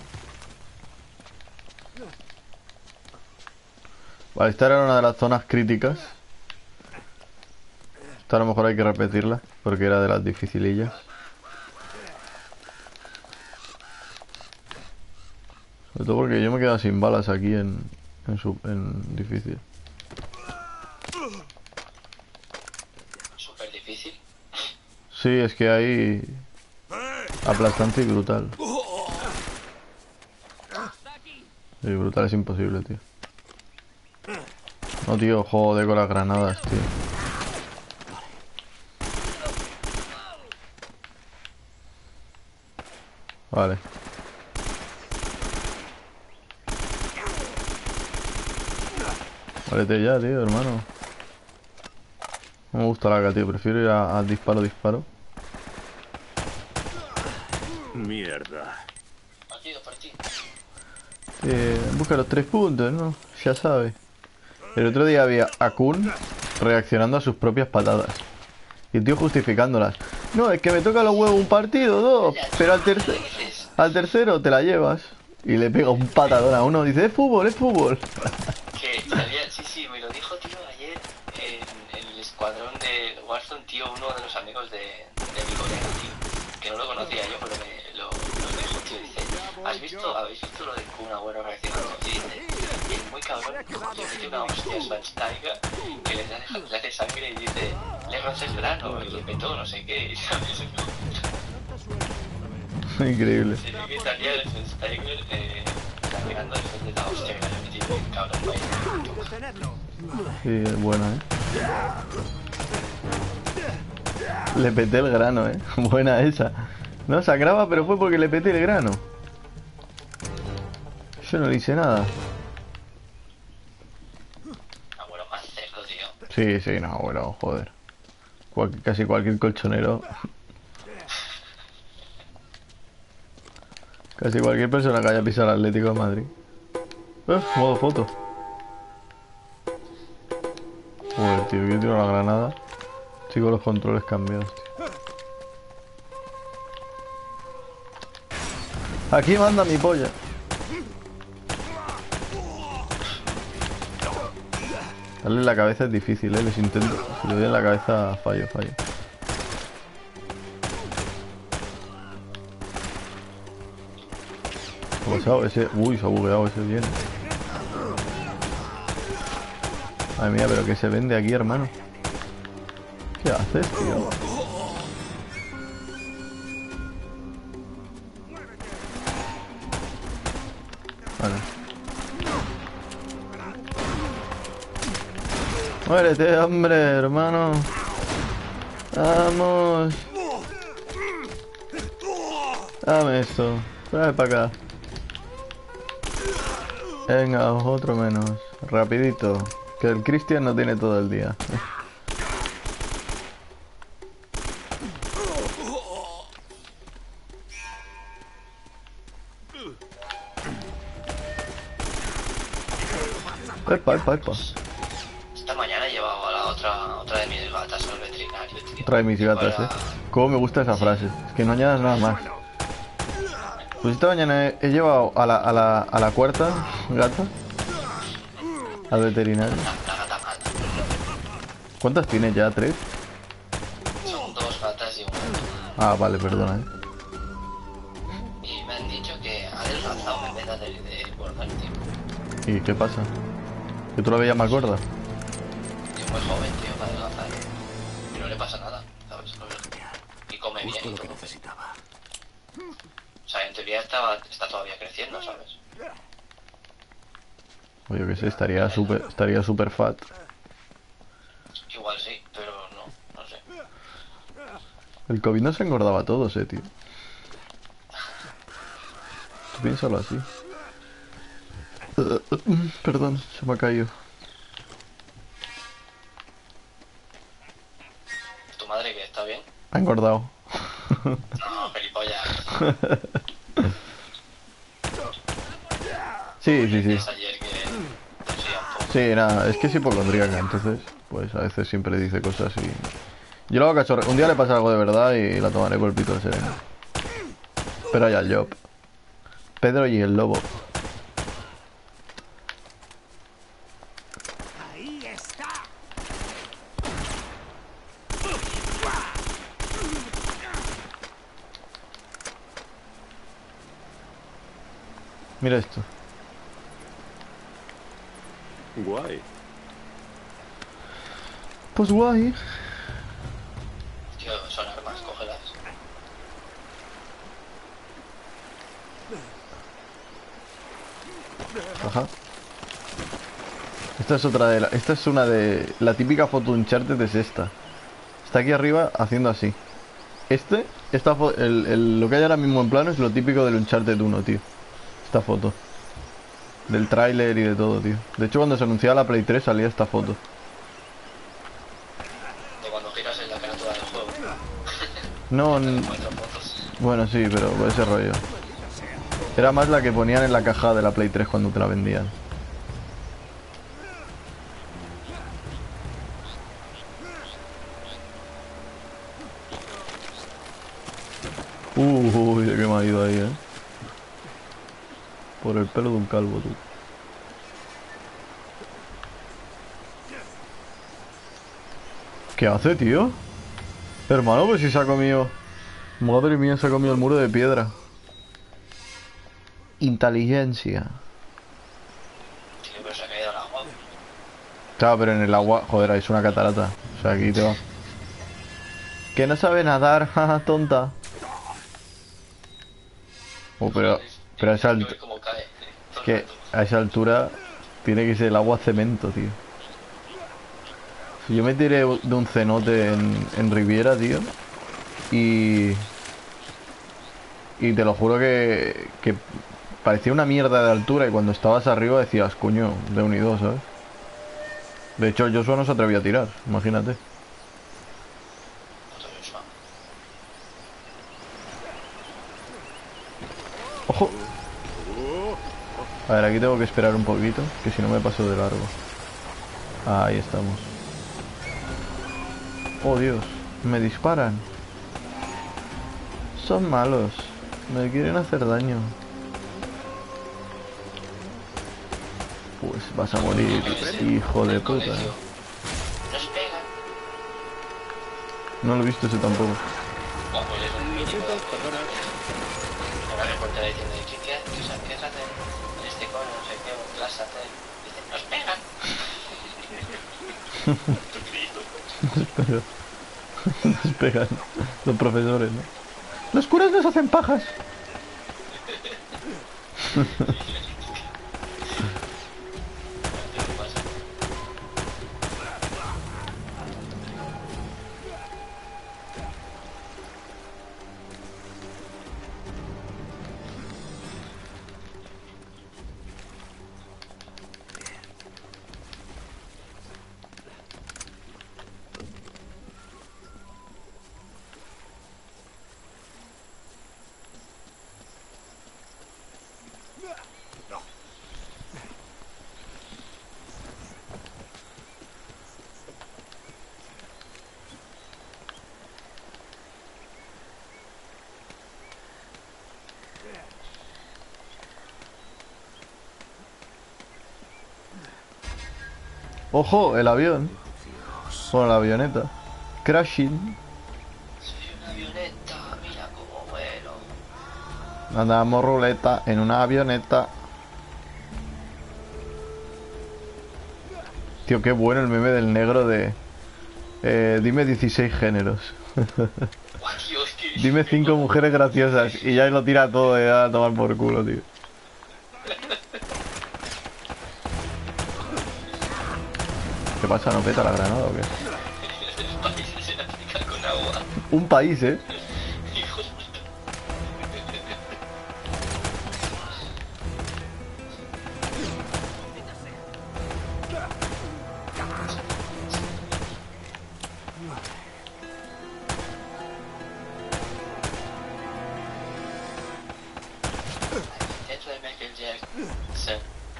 Vale, esta era una de las zonas críticas. Esta a lo mejor hay que repetirla, porque era de las dificilillas. Sobre todo porque yo me he quedado sin balas aquí en difícil. Súper difícil. Sí, es que hay... aplastante y brutal. Y brutal es imposible, tío. No, tío, joder con las granadas, tío. Vale. Válete ya, tío, hermano. No me gusta la AK, tío. Prefiero ir a disparo. Mierda. Partido. Busca los 3 puntos, ¿no? Ya sabes. El otro día había a Kun reaccionando a sus propias patadas. Y el tío justificándolas. No, es que me toca los huevos un partido, dos. Pero al tercero te la llevas. Y le pega un patadón a uno. Dice, es fútbol. Sí, me lo dijo, tío, ayer en el escuadrón de Warzone, tío, uno de los amigos de mi colega, tío. Que no lo conocía yo, pero lo dijo, tío. Dice, ¿habéis visto lo de Kun Agüero reaccionando? Y dice, y es muy cabrón, yo metí una hostia a Schweinsteiger que le hace sangre y dice, le roza el grano, y le petó, no sé qué, y sabes. Increíble. Se ve que salía el Schweinsteiger reaccionando después de la hostia que le había metido el cabrón, vaya. Sí, es buena, Le peté el grano, Buena esa. No sangraba, pero fue porque le peté el grano. Yo no le hice nada. Abuelo más cerdo, tío. Sí, no, bueno, joder. casi cualquier colchonero. Casi cualquier persona que haya pisado el Atlético de Madrid. Modo foto. Joder, tío, yo tiro la granada. Sigo los controles cambiados, tío. Aquí manda mi polla. Darle en la cabeza es difícil, les intento. Si le doy en la cabeza, fallo. ¿Qué ha pasado? Ese... Uy, se ha bugueado, ese viene. Madre mía, pero ¿qué se vende aquí, hermano? ¿Qué haces, tío? Vale. Muérete, hombre, hermano. Vamos. Dame esto. Trae para acá. Venga, otro menos. Rapidito. Que el Cristian no tiene todo el día. Epa. Esta mañana he llevado a la otra de mis gatas al veterinario, tío. Otra de mis gatas, Cómo me gusta esa frase. Es que no añadas nada más. Pues esta mañana he llevado a la cuarta gata al veterinario. La gata mala. ¿Cuántas tienes ya? ¿3? Son 2 gatas y un gato. Ah, vale, perdona, Y me han dicho que ha adelgazado en vez de engordar, tío. ¿Y qué pasa? ¿Que tú la veías más gorda? Es muy joven, tío, para adelgazar. Y no le pasa nada, ¿sabes? Y come bien. Justo y lo que todo. necesitaba. O sea, en teoría está todavía creciendo, ¿sabes? O yo qué sé, estaría súper fat. Igual sí, pero no sé. El COVID no se engordaba a todos, tío. Tú piénsalo así. Perdón, se me ha caído. ¿Tu madre que está bien? Ha engordado. No, pelipollas. Sí. Ayer que tosía un poco. Sí, nada, es que es hipocondríaca, entonces, pues a veces siempre dice cosas y... Yo lo hago cachorro. Un día le pasa algo de verdad y la tomaré por el pito de sereno. Pero ya el job. Pedro y el lobo. Ahí está. Mira esto. Guay. Pues guay. Tío, son armas, cógelas. Ajá. Esta es otra de esta es una de... La típica foto de Uncharted es esta. Está aquí arriba haciendo así. Lo que hay ahora mismo en plano es lo típico del Uncharted 1, tío. Esta foto. Del tráiler y de todo, tío. De hecho, cuando se anunciaba la Play 3 salía esta foto. De cuando giras en la carátula del juego. No, Encuentro fotos. bueno, sí, pero por ese rollo. Era más la que ponían en la caja de la Play 3 cuando te la vendían. Uy, de qué me ha ido ahí, Por el pelo de un calvo, tú. ¿Qué hace, tío? Hermano, pues si se ha comido... Madre mía, se ha comido el muro de piedra. Inteligencia. Tío, pero se ha caído al agua. Claro, pero en el agua... Joder, es una catarata. O sea, aquí te va. Que no sabe nadar, jaja, tonta. Pero a esa altura... Cómo cae. Que a esa altura tiene que ser el agua cemento, tío. Si yo me tiré de un cenote en Riviera, tío. Y te lo juro que parecía una mierda de altura y cuando estabas arriba decías, coño, de unido, ¿sabes? De hecho, Joshua no se atrevió a tirar, imagínate. ¡Ojo! A ver, aquí tengo que esperar un poquito, que si no me paso de largo. Ahí estamos. Oh Dios, me disparan. Son malos. Me quieren hacer daño. Pues vas a morir, hijo de puta. Nos pegan. No lo he visto ese tampoco. Vamos, es un mínimo. Ahora me cuenta diciendo, ¿qué haces? ¿Qué haces? Este cono, no sé qué, clase hacer. Dicen, nos pegan. Nos pegan los profesores, ¿no? Los curas nos hacen pajas. Ojo, el avión. Bueno, la avioneta. Crashing. Soy una avioneta, mira cómo vuelo. Andamos ruleta en una avioneta. Tío, qué bueno el meme del negro de... dime 16 géneros. Dime 5 mujeres graciosas. Y ya lo tira todo a tomar por culo, tío. ¿Qué pasa? ¿No peta la granada o qué? El país se aplica con agua. Un país, ¿eh? Hijos de puta. Dentro de Michael Jackson.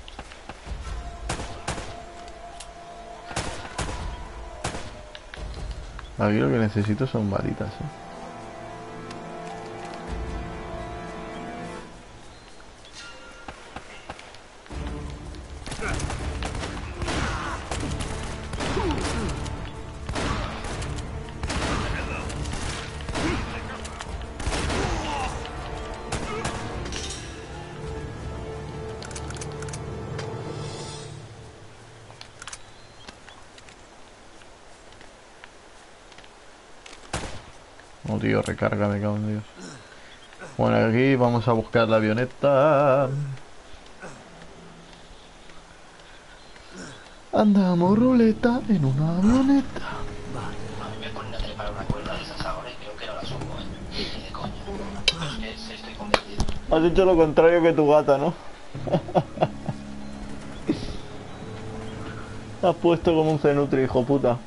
Aquí lo que necesito son balitas, ¿eh? No, tío, recarga, me cago en Dios. Bueno, aquí vamos a buscar la avioneta. Andamos ruleta en una avioneta. A mí me ponen a trepar una cuerda de esas ahora y creo que no la subo, Ni de coña. Es que estoy convencido. Has hecho lo contrario que tu gata, ¿no? Te has puesto como un cenutri, hijo puta.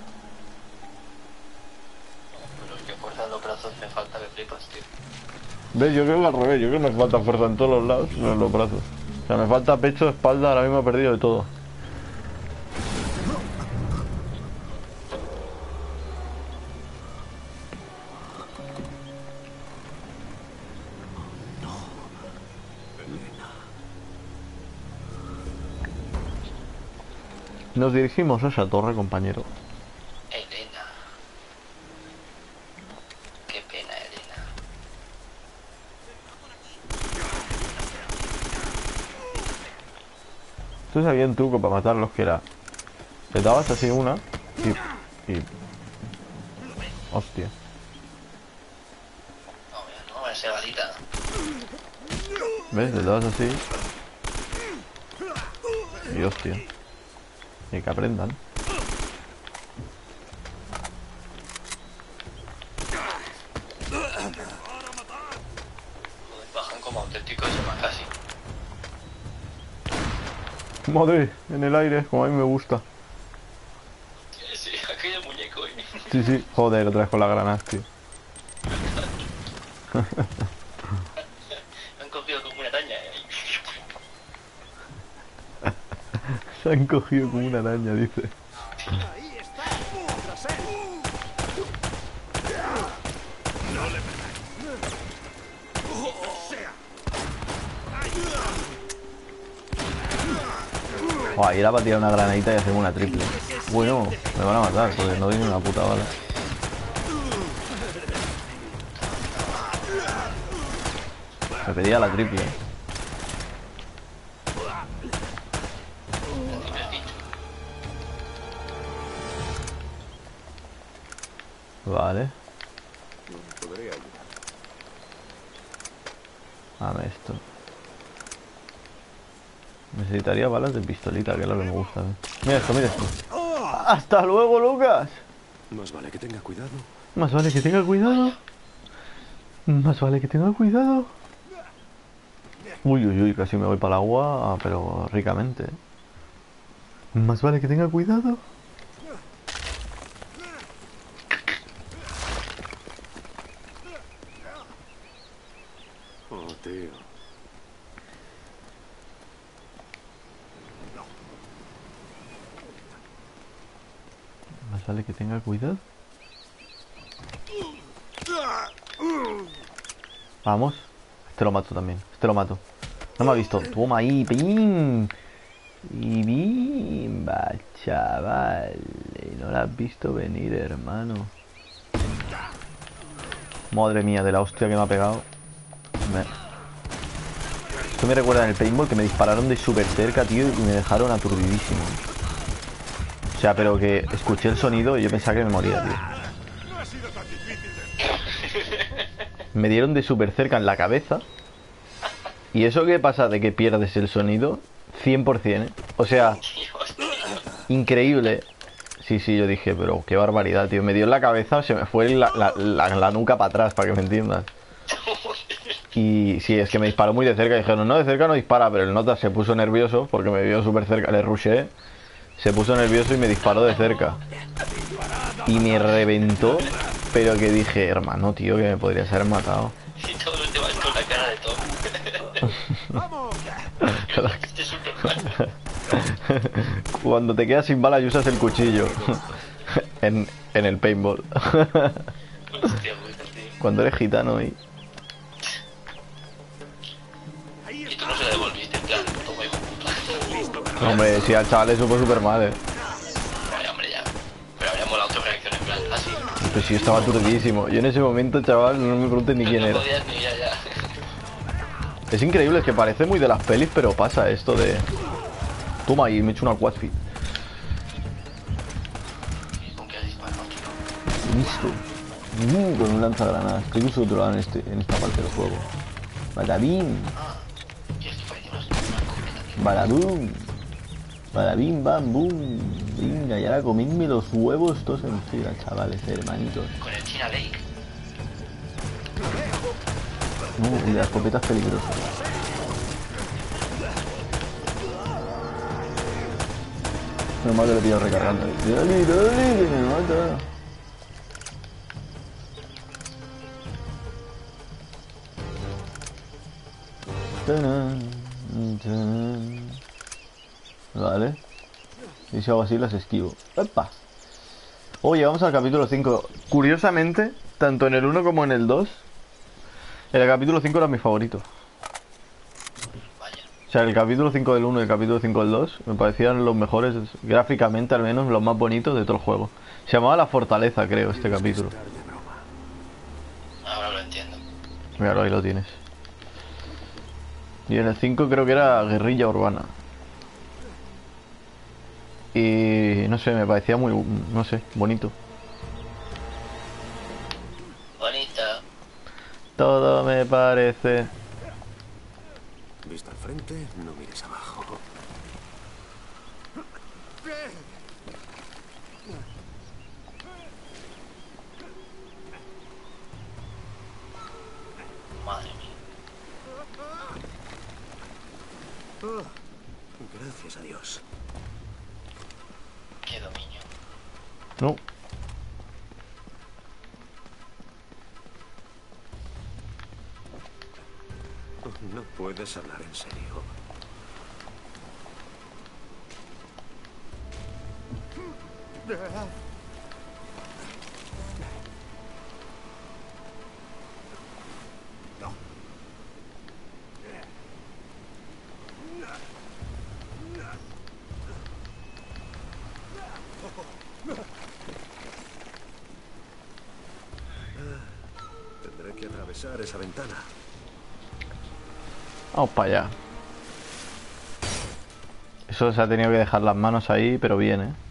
Pero es que fuerza en los brazos me falta, me flipas, tío. ¿Ves? Yo creo que al revés. Yo creo que me falta fuerza en todos los lados, no en los brazos. O sea, me falta pecho, espalda, ahora mismo he perdido de todo. Nos dirigimos a esa torre, compañero. Elena. Qué pena, Elena. Entonces había un truco para matarlos que era... Le dabas así una y... Hostia. No, mira, no, esa gatita. ¿Ves? Le dabas así y hostia. Y que aprendan. Joder, bajan como auténticos Yamakasi. Madre, en el aire, como a mí me gusta. Sí, aquel muñeco, Sí, sí. Joder, otra vez con la granada, tío. Han cogido como una Se han cogido como una araña, dice. Ahí está. Tras él. No le pegáis. Sea. Buah, y era para tirar una granadita y hacer una triple. Bueno, me van a matar porque no doy ni una puta bala. Me pedía la triple. Vale. Podría ayudar. Dame esto. Necesitaría balas de pistolita, que es lo que me gusta. Mira esto, mira esto. ¡Hasta luego, Lucas! Más vale que tenga cuidado. Más vale que tenga cuidado. Más vale que tenga cuidado. Uy, uy, uy, casi me voy para el agua, pero ricamente. Más vale que tenga cuidado. Oh, tío. Más vale que tenga cuidado. Vamos. Este lo mato también. Este lo mato. No me ha visto. Toma ahí. ¡Pim! Y bimba, chaval. No la has visto venir, hermano. Madre mía, de la hostia que me ha pegado. Esto me recuerda en el paintball que me dispararon de súper cerca, tío, y me dejaron aturdidísimo. O sea, pero que escuché el sonido y yo pensaba que me moría, tío. Me dieron de súper cerca en la cabeza. ¿Y eso qué pasa de que pierdes el sonido? 100%, ¿eh? O sea, increíble. Sí, sí, yo dije, pero qué barbaridad, tío. Me dio en la cabeza, se me fue la nuca para atrás, para que me entiendas. Y sí, es que me disparó muy de cerca. Dijeron, no, de cerca no dispara, pero el nota se puso nervioso porque me vio súper cerca. Le rushé, se puso nervioso y me disparó de cerca. Y me reventó, pero que dije, hermano, tío, que me podrías haber matado. Y todo el tema es con la cara de Tom. Este es un normal. Cuando te quedas sin bala y usas el cuchillo en el paintball. Hostia puta, tío. Cuando eres gitano y... Y tú no se la devolviste, en plan, toma hijo de puta. Hombre, si al chaval le supo súper mal, Vale, hombre, ya. Pero habría molado tu reacción en plan, así. Pues sí, estaba aturdidísimo. Yo en ese momento, chaval, no me preguntes ni quién No era. podías ni ya. Es increíble, es que parece muy de las pelis, pero pasa esto de... Toma ahí, me he hecho una quadfit. ¿Con qué has disparado? Listo. Con un lanzagranadas. Creo que uso otro lado en esta parte del juego. Badabim. Y esto parece una escopeta, tío. Badabum. Badabim, bam, boom. Venga, y ahora comidme los huevos todos en fila, chavales, hermanitos. Con el China Lake. Y la escopeta es peligrosa. Menos mal que le pillo recargando. Dale, dale, que me mata. Vale. Y si hago así las esquivo. ¡Epa! Oh, llegamos al capítulo 5. Curiosamente, tanto en el 1 como en el 2, el capítulo 5 era mi favorito. Vaya. O sea, el capítulo 5 del 1 y el capítulo 5 del 2 me parecían los mejores, gráficamente al menos, los más bonitos de todo el juego. Se llamaba La Fortaleza, creo, este capítulo. Ahora lo entiendo. Míralo, ahí lo tienes. Y en el 5 creo que era Guerrilla Urbana. Y no sé, me parecía muy, no sé, bonito. Bonita. Todo me parece... Vista al frente, no mires abajo. Madre mía. Gracias a Dios. Qué dominio. No. No puedes hablar en serio. Tendré que atravesar esa ventana. Vamos para allá. Eso se ha tenido que dejar las manos ahí, pero bien, ¿eh?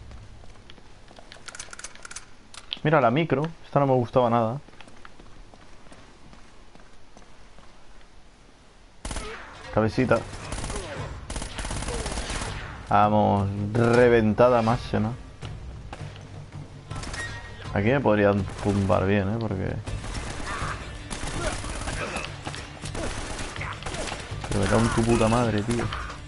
Mira la micro. Esta no me gustaba nada. Cabecita. Vamos, reventada máxima. Aquí me podrían tumbar bien, ¿eh? Porque... Pero me cago en tu puta madre, tío.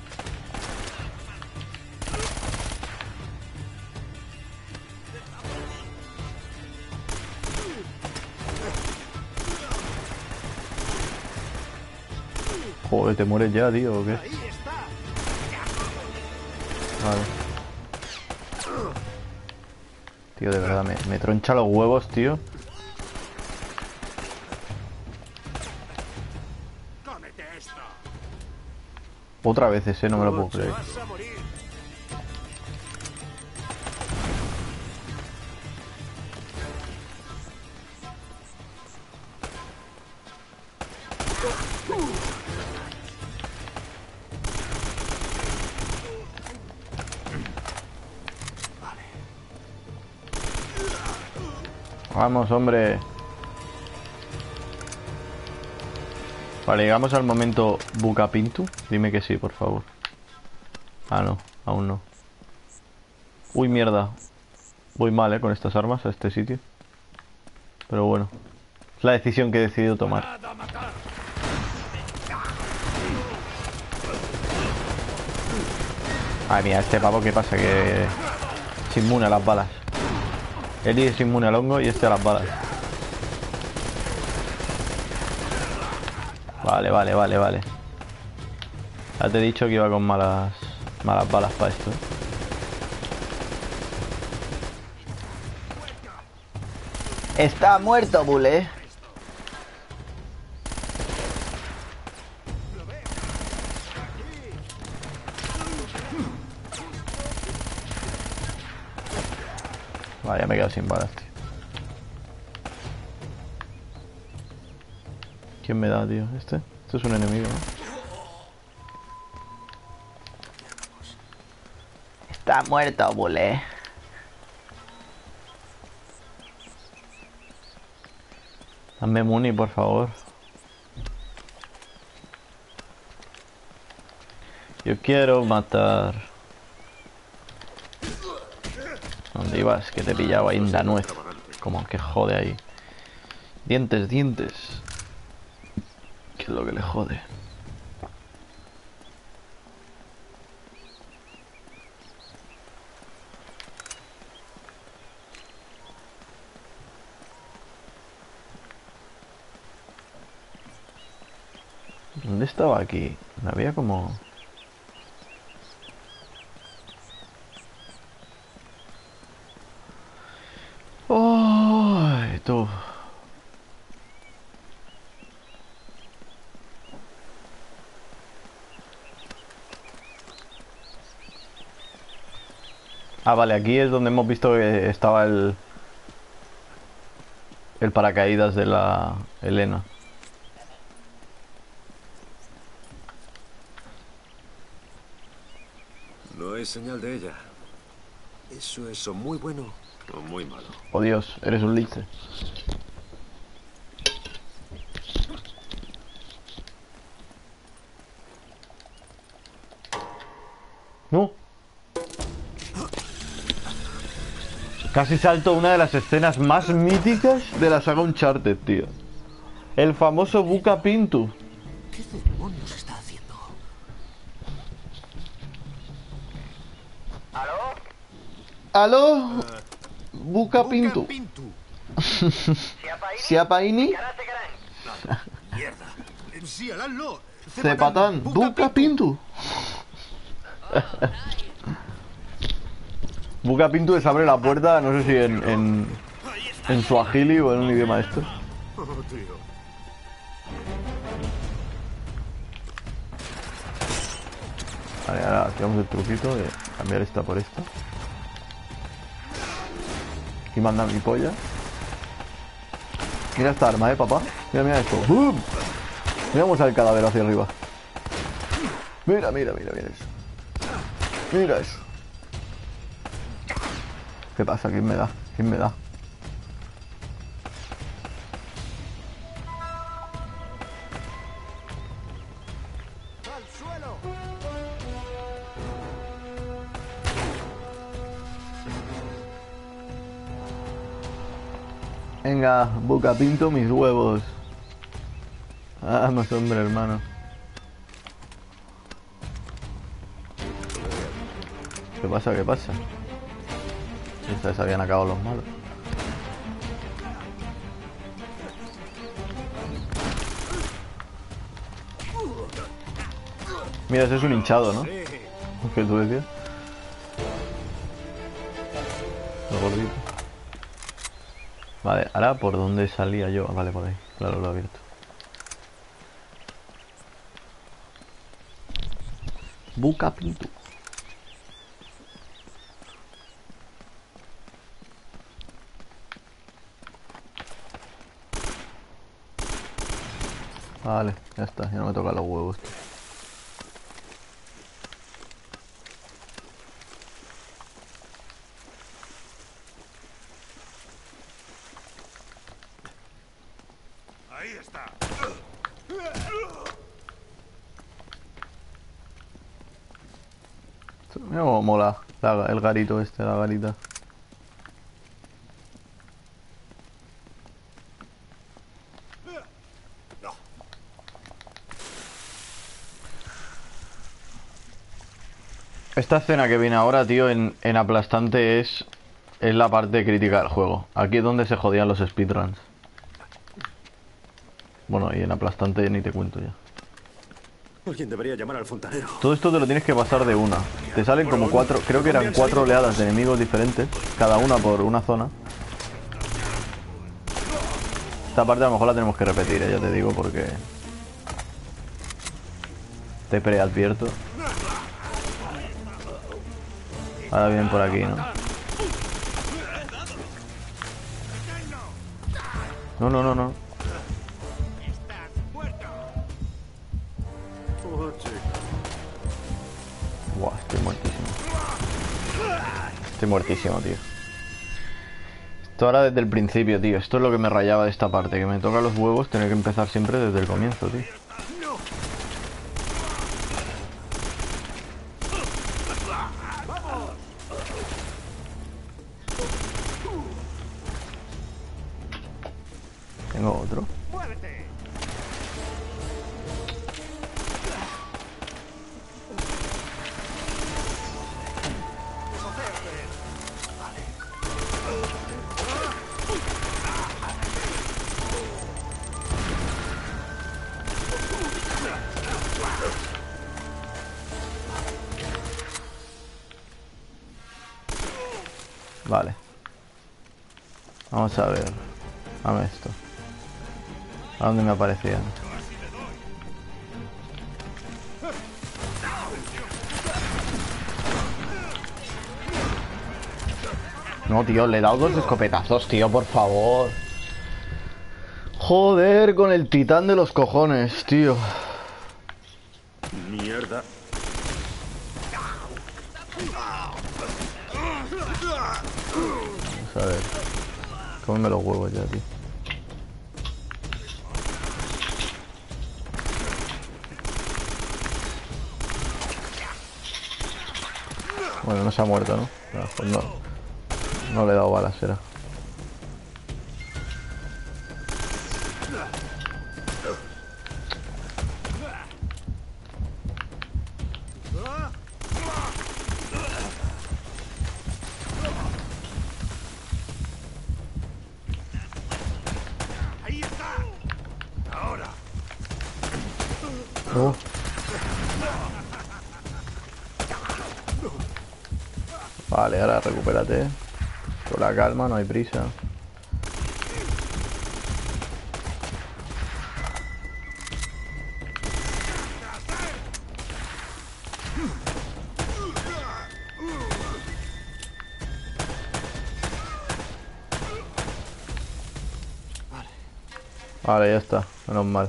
Joder, ¿te mueres ya, tío, o qué? Vale. Tío, de verdad, me troncha los huevos, tío. Otra vez ese, no me lo puedo creer. Vamos, hombre. Vale, llegamos al momento Bucapintu. Dime que sí, por favor. Ah, no, aún no. Uy, mierda. Voy mal, con estas armas a este sitio. Pero bueno, es la decisión que he decidido tomar. Ay, mira, este pavo, ¿qué pasa? Que es inmune a las balas. Eli es inmune al hongo y este a las balas. Vale. Ya te he dicho que iba con malas balas para esto. Está muerto, Bule. Vaya, me he quedado sin balas, tío. ¿Quién me da, tío? ¿Este? Este es un enemigo, ¿no? Está muerto, Bule. Dame muni, por favor. Yo quiero matar. ¿Dónde ibas? Que te pillaba ahí en la nuez. Como que jode ahí. Dientes. ¿Qué es lo que le jode? ¿Dónde estaba aquí? Me había como... ¡Ay, tú! Ah, vale, aquí es donde hemos visto que estaba el paracaídas de la Elena. No es señal de ella. ¿Eso es o muy bueno o muy malo? Oh Dios, eres un lince. No. Casi salto una de las escenas más míticas de la saga Uncharted, tío. El famoso Bucapintu. ¿Qué demonios está haciendo? ¿Aló? Bucapintu. Siapaini. Mierda. Sí, Alanlo. Cepatán. Bucapintu. Buca Pintu les abre la puerta, no sé si en suajili o en un idioma de estos. Oh, tío. Vale, ahora hacemos el truquito de cambiar esta por esta. Y mandar mi polla. Mira esta arma, papá. Mira, mira esto. ¡Bum! Miramos al cadáver hacia arriba. Mira, mira, mira, mira eso. Mira eso. ¿Qué pasa? ¿Quién me da? ¿Quién me da? Venga, Buca Pinto, mis huevos. Ah, más hombre, hermano. ¿Qué pasa? ¿Qué pasa? Estas habían acabado los malos. Mira, ese es un hinchado, ¿no? ¿Qué tú decías? Lo gordito. Vale, ahora por dónde salía yo. Vale, por ahí. Claro, lo he abierto. Buca Pinto. Vale, ya está, ya no me tocan los huevos. Ahí está. Mira cómo mola el garito este, la garita. Esta escena que viene ahora, tío, en Aplastante es la parte crítica del juego. Aquí es donde se jodían los speedruns. Bueno, y en Aplastante ni te cuento ya. Alguien debería llamar al fontanero. Todo esto te lo tienes que pasar de una. Te salen como 4, creo que eran 4 oleadas de enemigos diferentes, cada una por una zona. Esta parte a lo mejor la tenemos que repetir, ya te digo, porque te preadvierto. Ahora vienen por aquí, ¿no? No, no, no, no. Buah, estoy muertísimo. Estoy muertísimo, tío. Esto ahora desde el principio, tío. Esto es lo que me rayaba de esta parte. Que me toca los huevos tener que empezar siempre desde el comienzo, tío. Tengo otro. Vale. Vamos a ver. Dame esto. ¿A dónde me aparecían? No, tío, le he dado 2 escopetazos, tío, por favor. Joder, con el titán de los cojones, tío. Mierda. Vamos a ver. Cómeme los huevos ya, tío. Bueno, no se ha muerto, ¿no? No, pues no le he dado balas, será. Ahí está. Ahora. Vale, ahora recupérate. Con la calma, no hay prisa. Vale, ya está, menos mal.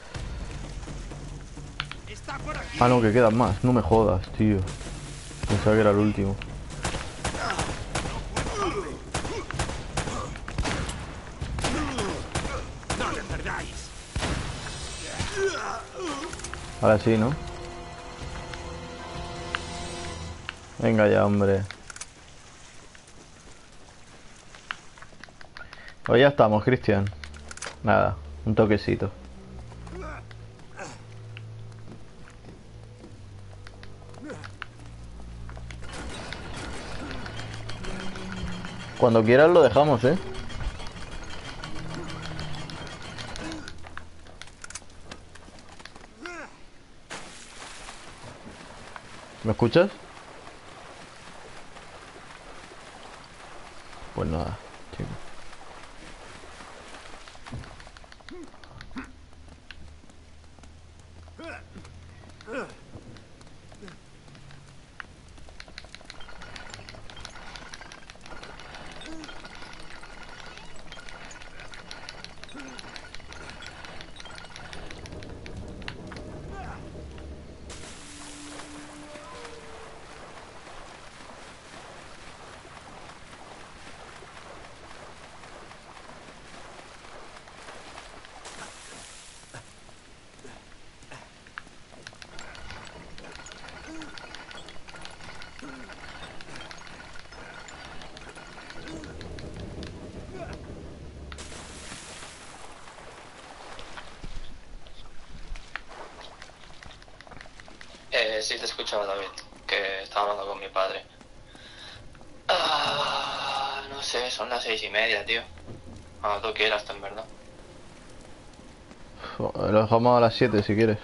Ah, no, que quedan más. No me jodas, tío. Pensaba que era el último. Ahora sí, ¿no? Venga ya, hombre. Pues ya estamos, Cristian. Nada, un toquecito. Cuando quieras lo dejamos, ¿eh? ¿Me escuchas? Pues nada, chico. Sí, te escuchaba, David, que estaba hablando con mi padre. No sé, son las 6:30, tío. Cuando tú quieras, en verdad. Lo dejamos a las 7 si quieres.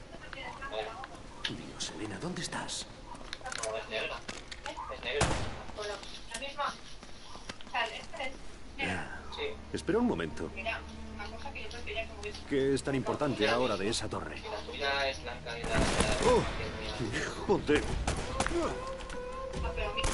Dios, Elena, ¿dónde estás? No, es negra. Es negra. Bueno, la misma. Sale, Sí. Espera un momento. mira, una cosa que yo prefiero como que ¿Qué es tan importante ahora de esa torre? Y la tuya es blanca y la Oh, es mía. joder. no, pero a mí.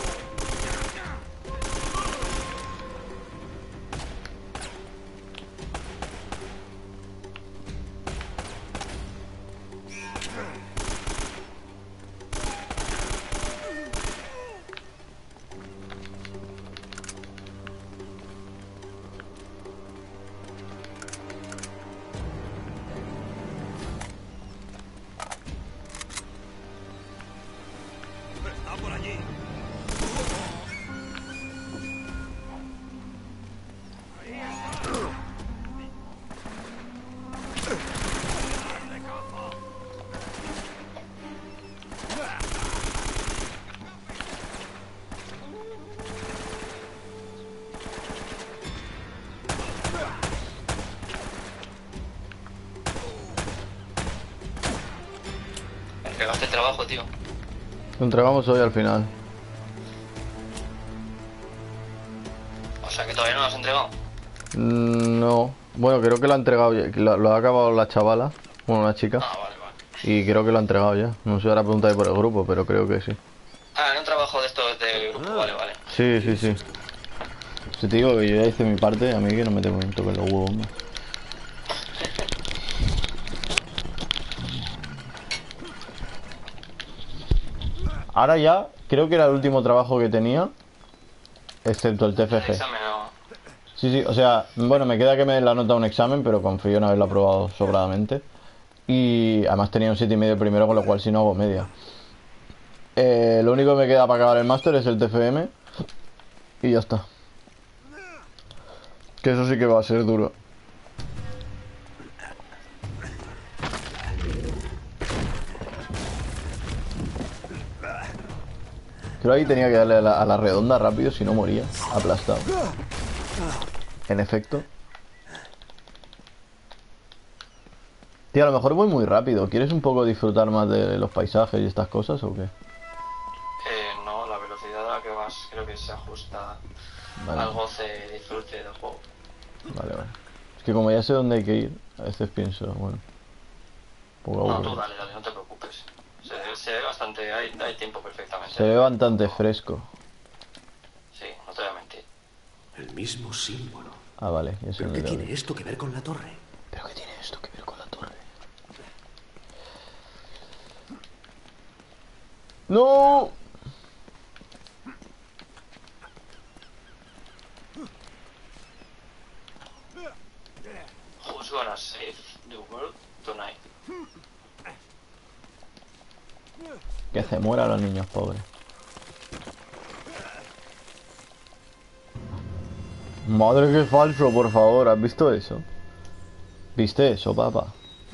Entregaste el trabajo, tío. Lo entregamos hoy al final. O sea que todavía no lo has entregado. No. Bueno, creo que lo ha entregado ya. Lo ha acabado la chavala. Bueno, una chica. Ah, vale, vale. Y creo que lo ha entregado ya. No sé, ahora preguntaré por el grupo, pero creo que sí. Ah, en un trabajo de estos de grupo, vale, vale. Sí, sí, sí. Si te digo que yo ya hice mi parte, a mí que no me tengo que tocar los huevos más. Ahora ya, creo que era el último trabajo que tenía. Excepto el El TFG. examen no. Sí, sí, o sea, bueno, me queda que me den la nota de un examen, pero confío en haberlo aprobado sobradamente. Y además tenía un 7,5 primero, con lo cual si no hago media. Lo único que me queda para acabar el máster es el TFM. Y ya está. Que eso sí que va a ser duro. Creo que ahí tenía que darle a la redonda rápido, si no moría. Aplastado. En efecto. Tío, a lo mejor voy muy rápido. ¿Quieres un poco disfrutar más de los paisajes y estas cosas o qué? No, la velocidad a la más creo que se ajusta Vale. al goce y disfrute del juego. Vale, vale. Es que como ya sé dónde hay que ir, a veces pienso, bueno, un poco No, aburrido. tú dale, no te preocupes. Se ve bastante, hay tiempo perfectamente. Se ve bastante fresco. Sí, no te voy a mentir. El mismo símbolo. Ah, vale, ya sé ¿Pero dónde qué tengo que tiene ir. esto que ver con la torre? ¿Pero qué tiene esto que ver con la torre? ¡No! Who's gonna save the world tonight? Que se mueran los niños pobres. Madre, qué falso, por favor. ¿Has visto eso? ¿Viste eso, papá?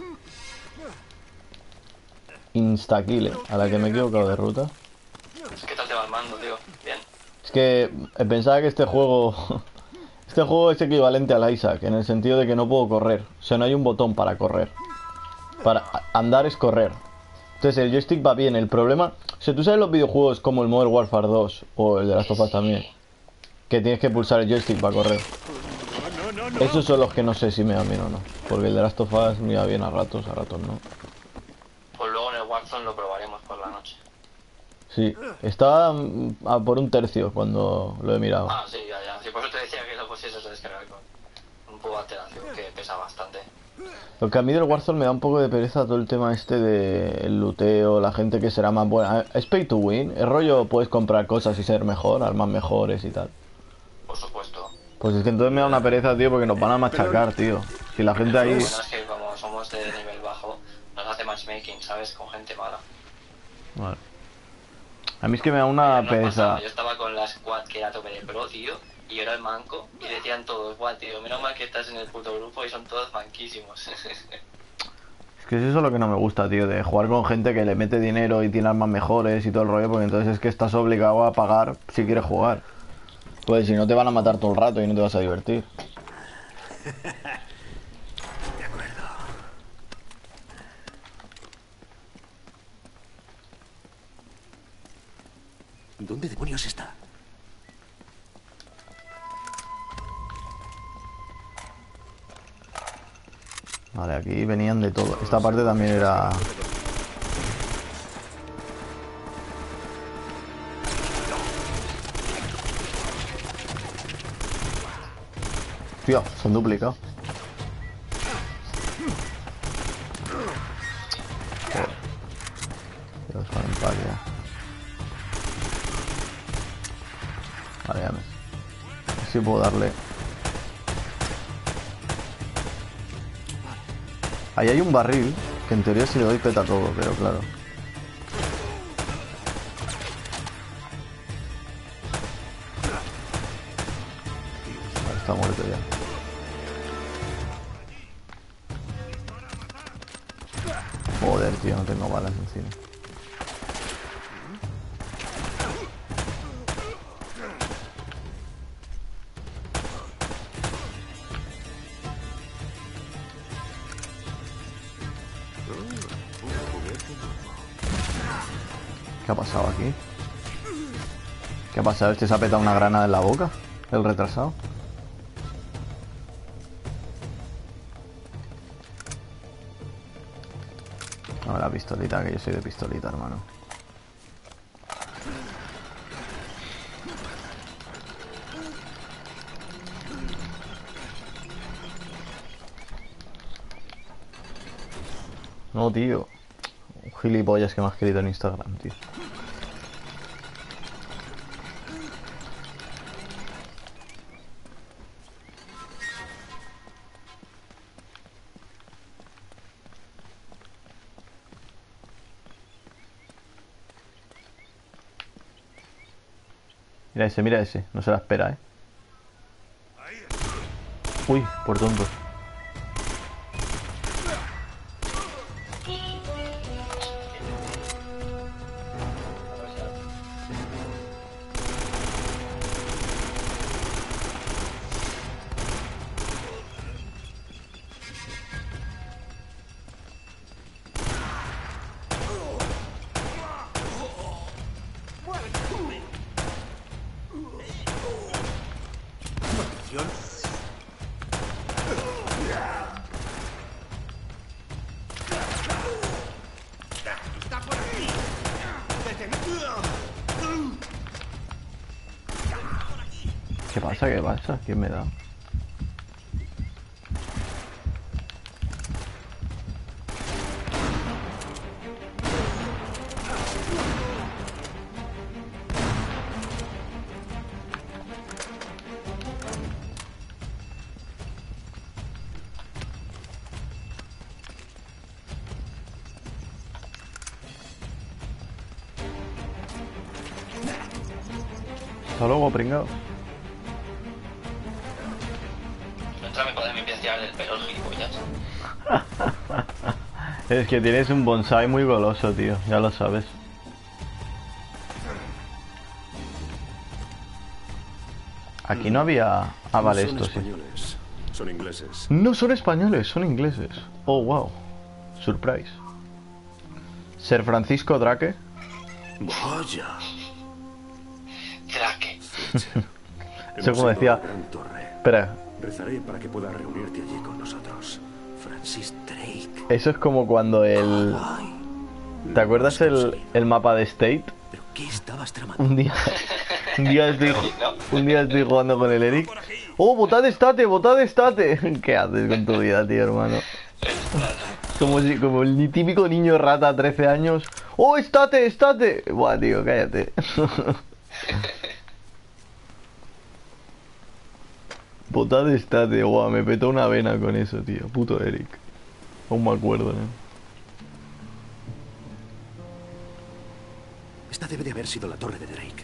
Instakill, a la que me he equivocado de ruta. ¿Qué tal te va el mando, tío? Bien. Es que pensaba que este juego... Este juego es equivalente al Isaac, en el sentido de que no puedo correr. O sea, no hay un botón para correr. Para andar es correr. Entonces el joystick va bien. El problema... O sea, tú sabes los videojuegos como el Modern Warfare 2 o el de Last of Us también, que tienes que pulsar el joystick para correr. Esos son los que no sé si me van bien o no. Porque el de Last of Us me va bien a ratos no. Pues luego en el Warzone lo probaremos por la noche. Sí, estaba a por un tercio cuando lo he mirado. Ah, sí, ya. Sí, por eso te decía que lo pusieses a descargar con un poco de alteración, que pesa bastante. Lo que a mí del Warzone me da un poco de pereza todo el tema este del luteo, la gente que será más buena. Es pay to win, el rollo puedes comprar cosas y ser mejor, armas mejores y tal. Por supuesto. Pues es que entonces me da una pereza, tío, porque nos van a machacar, tío. Si la gente ahí... Lo bueno es que como somos de nivel bajo, nos hace matchmaking, ¿sabes? Con gente mala. Vale. A mí es que me da una No pereza. pasaba, yo estaba con la squad que era tope de pro, tío, y yo era el manco, y decían todos, guau, tío, menos mal que estás en el puto grupo y son todos manquísimos. Es que es eso lo que no me gusta, tío, de jugar con gente que le mete dinero y tiene armas mejores y todo el rollo, porque entonces es que estás obligado a pagar si quieres jugar. Pues si no te van a matar todo el rato y no te vas a divertir. De acuerdo. ¿Dónde demonios está? Vale, aquí venían de todo. Esta parte también era... Tío, son duplicados. Joder. Dios, van en paz ya. Vale, ya me... A ver si puedo darle... Ahí hay un barril, que en teoría si le doy peta todo, pero claro. Vale, está muerto ya. Joder, tío, no tengo balas encima. ¿Qué ha pasado aquí? ¿Qué ha pasado? ¿Este se ha petado una granada en la boca? El retrasado. No, la pistolita, que yo soy de pistolita, hermano. No, tío. Un gilipollas que me ha escrito en Instagram, tío. Mira ese, no se la espera, Uy, por tonto. ¿Qué pasa? ¿Qué pasa? ¿Quién me da? Hasta luego, pringao. Mientras me pueden limpiar el pelo, el gilipollas. Es que tienes un bonsai muy goloso, tío. Ya lo sabes. Aquí no había... Ah, vale, esto sí. Son ingleses. No son españoles, son ingleses. Oh, wow. Surprise. Sir Francisco Drake. Vaya. Drake. Eso como decía... Espera. Rezaré para que puedas reunirte allí con nosotros. Francis Drake. Eso es como cuando el... ¿Te acuerdas el mapa de State? ¿Pero qué estabas tramando? Un día estoy jugando con el Eric. ¡Oh, votad estate! ¿Qué haces con tu vida, tío, hermano? Como el típico niño rata, 13 años. ¡Oh, estate! Buah, tío, cállate. Votad estate, guau, me petó una vena con eso, tío. Puto Eric. Aún me acuerdo, ¿no? Esta debe de haber sido la torre de Drake.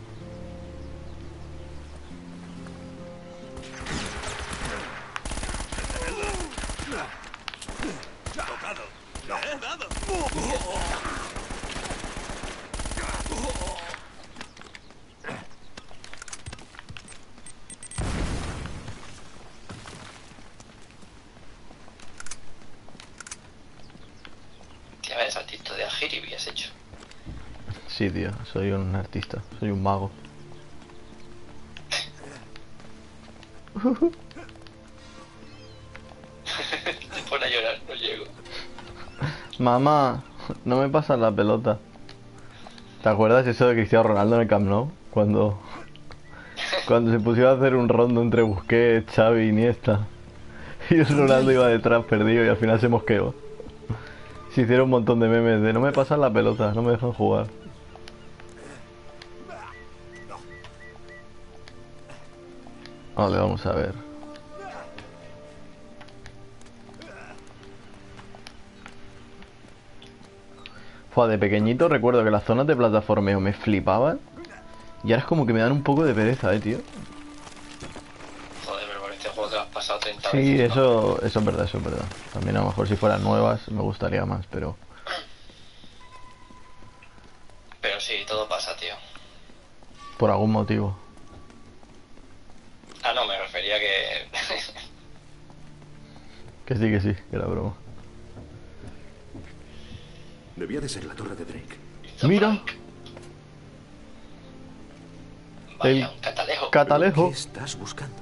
Tocado. ¡Le he dado! Tía, ves saltito de Ajiri has hecho. Sí, tío, soy un artista, soy un mago. Te pone a llorar, no llego. Mamá, no me pasas la pelota. ¿Te acuerdas eso de Cristiano Ronaldo en el Camp Nou? Cuando se pusieron a hacer un rondo entre Busquets, Xavi y Iniesta. Y el Ronaldo iba detrás perdido y al final se mosqueó. Se hicieron un montón de memes de no me pasan la pelota, no me dejan jugar. Vale, vamos a ver. Fua, de pequeñito recuerdo que las zonas de plataformeo me flipaban. Y ahora es como que me dan un poco de pereza, tío. Joder, pero por este juego te lo has pasado 30 Sí, veces. eso es verdad, También a lo mejor si fueran nuevas me gustaría más, pero... Pero sí, todo pasa, tío. Por algún motivo. Ah, no, me refería que... Que sí, que era broma. Debía de ser la torre de Drake. Mira. Vaya, un catalejo. Catalejo. ¿Qué estás buscando,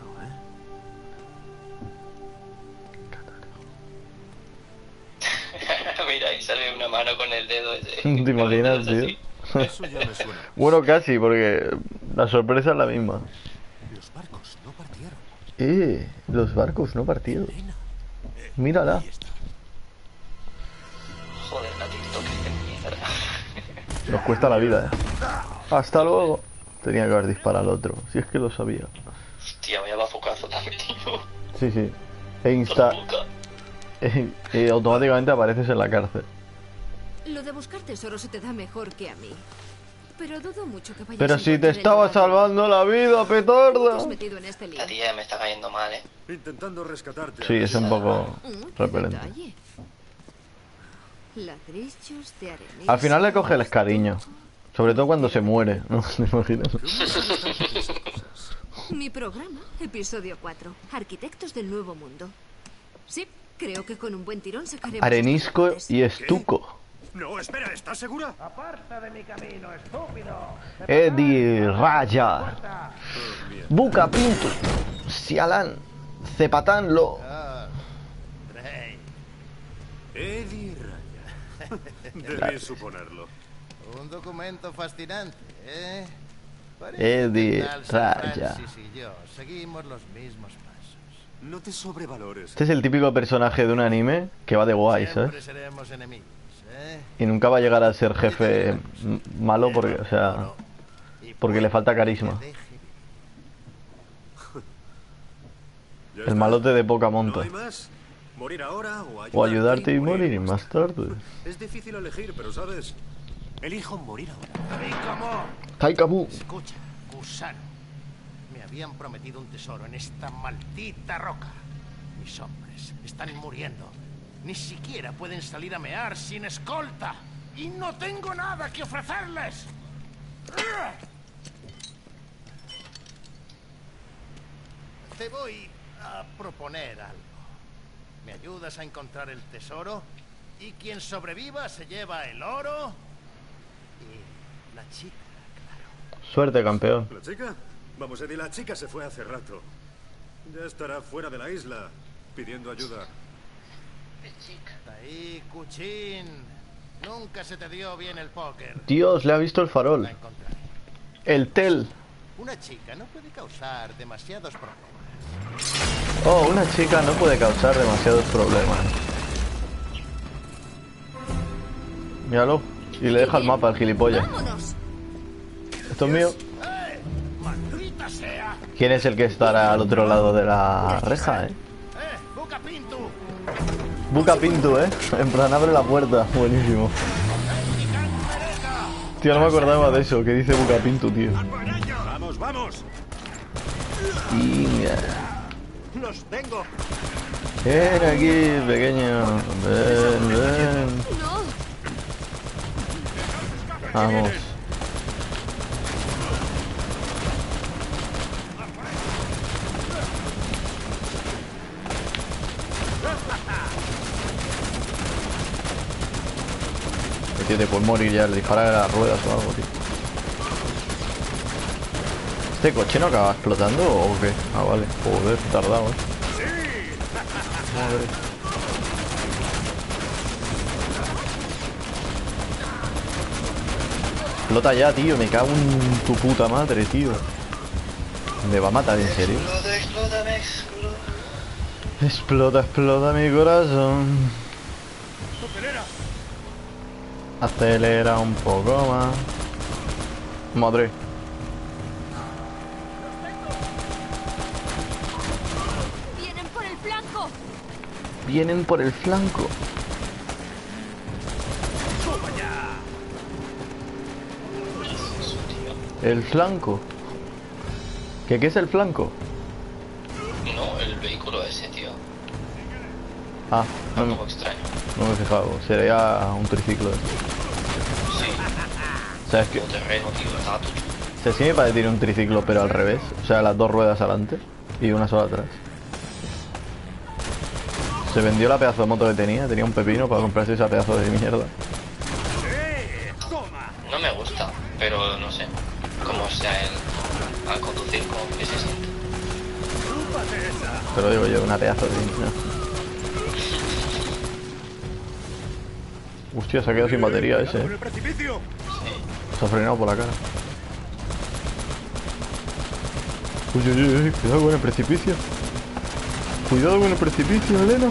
Mira, ahí sale una mano con el dedo ese. ¿Te imaginas, tío? Eso ya me suena. Bueno, casi, porque la sorpresa es la misma. Los barcos no partieron. Los barcos no partieron. Mírala. Joder, la TikTok de mierda. Nos cuesta la vida, Hasta luego. Tenía que haber disparado al otro, si es que lo sabía. Hostia, vaya bafocazo también, tío. Sí. Automáticamente apareces en la cárcel. Lo de buscar tesoros se te da mejor que a mí. Pero dudo mucho que vayas Pero a si te encontrar el estaba elevador. salvando la vida, ¿Cómo te petarda. has metido en este lío? La tía me está cayendo mal, Intentando rescatarte. Sí, es un poco Qué repelente. detalle. Ladrillos de arenisca. Al final le coges cariño. Sobre todo cuando se muere, ¿no? ¿Te imaginas? Mi programa, episodio 4. Arquitectos del Nuevo Mundo. Sí, creo que con un buen tirón sacaremos... Arenisco estos y estuco. No, espera, ¿estás segura? ¡Aparta de mi camino, estúpido! Eddie Raya. Buca Pinto. Sialán. Cepatán Lo. Drake. Eddie Raya. Debí suponerlo. Un documento fascinante, ¿eh? Eddie Raya. Francis y yo seguimos los mismos pasos. No te sobrevalores. Este es el típico personaje de un anime que va de guay, ¿sabes? Siempre seremos enemigos, ¿eh? Y nunca va a llegar a ser jefe malo porque, o sea, porque le falta carisma. ¿Ya El está? malote de poca ¿No monta. hay más? ¿Morir ahora O ayudarte y morir más tarde. Es difícil elegir, pero sabes, elijo morir ahora. ¿Y cómo? Kaikamu. Escucha, gusano. Me habían prometido un tesoro en esta maldita roca. Mis hombres están muriendo. Ni siquiera pueden salir a mear sin escolta. Y no tengo nada que ofrecerles. Te voy a proponer algo. ¿Me ayudas a encontrar el tesoro? Y quien sobreviva se lleva el oro y la chica. Suerte, campeón. ¿La chica? Vamos, Eddie, la chica se fue hace rato. Ya estará fuera de la isla, pidiendo ayuda. Ahí, Cuchín. Nunca se te dio bien el póker. Dios, le ha visto el farol. La encontraré. El tel. Una chica no puede causar demasiados problemas. Oh, una chica no puede causar demasiados problemas. Míralo. Y le deja el mapa al gilipollas. ¡Vámonos! ¿Esto es mío? ¡Maldita sea! ¿Quién es el que estará al otro lado de la reja, Buca Pintu! Buca Pintu, En plan, abre la puerta. Buenísimo. Tío, no me acordaba de eso. Que dice Buca Pintu, tío. ¡Vamos, vamos! Y mira. ¡Los tengo! Ven aquí, pequeño. Ven, ven. ¡No! Vamos. Tío, te puedes morir ya, le dispara de las ruedas o algo, tío. ¿Este coche no acaba explotando o qué? Ah, vale. Joder, tardado, Madre. Explota ya, tío. Me cago en tu puta madre, tío. Me va a matar, en serio. Explota, explota, me explota. Explota, explota mi corazón. Acelera un poco más. Madre. ¡Vienen por el flanco! Vienen por el flanco. El flanco. ¿Qué es el flanco? No, el vehículo ese, tío. Ah, no, Un poco extraño. no me he fijado. Sería un triciclo. Sí. ¿Sabes qué? Un terreno, tío, estaba tuyo. O sea, sí me parece un triciclo, pero al revés. O sea, las dos ruedas adelante y una sola atrás. Se vendió la pedazo de moto que tenía. Tenía un pepino para comprarse esa pedazo de mierda. No me gusta, pero no sé. Como sea él al conducir, como que se siente. Pero digo yo, una pedazo de mierda. Hostia, se ha quedado sin batería ese, ¡Con el precipicio! Se ha frenado por la cara. Uy, uy, uy, cuidado con el precipicio. Cuidado con el precipicio, Elena.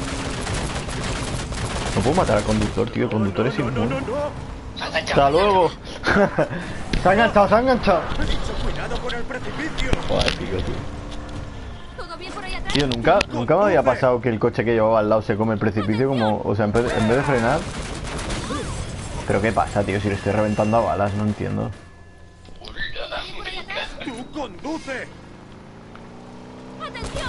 No puedo matar al conductor, tío. El conductor es inmune. Hasta luego. Se ha enganchado, se ha enganchado. ¡Cuidado con el precipicio! Joder, tío. ¿Todo bien por ahí atrás? Tío, nunca me había pasado que el coche que llevaba al lado se come el precipicio como... O sea, en vez de frenar... Pero ¿qué pasa, tío? Si le estoy reventando a balas, no entiendo. ¡Tú conduce! ¡Atención!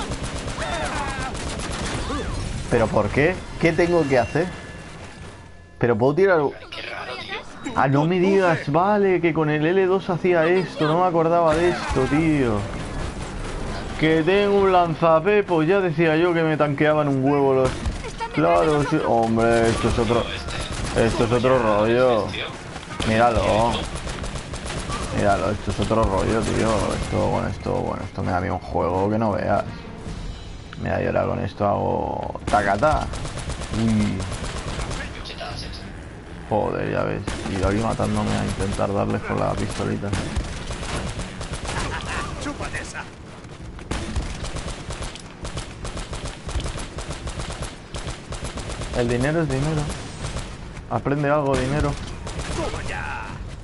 ¿Pero por qué? ¿Qué tengo que hacer? ¿Pero puedo tirar...? Ah, no me digas, vale, que con el L2 hacía esto. No me acordaba de esto, tío. Que tengo un lanzapepos. Ya decía yo que me tanqueaban un huevo los... Claro, sí. Hombre, esto es otro... Esto es otro rollo. Míralo. Míralo, esto es otro rollo, tío. Esto me da a mí un juego que no veas. Mira, yo ahora con esto hago... Tacata. Uy. Joder, ya ves. Y yo aquí matándome a intentar darles con la pistolita. El dinero es dinero. Aprende algo, dinero. ¡Toma ya!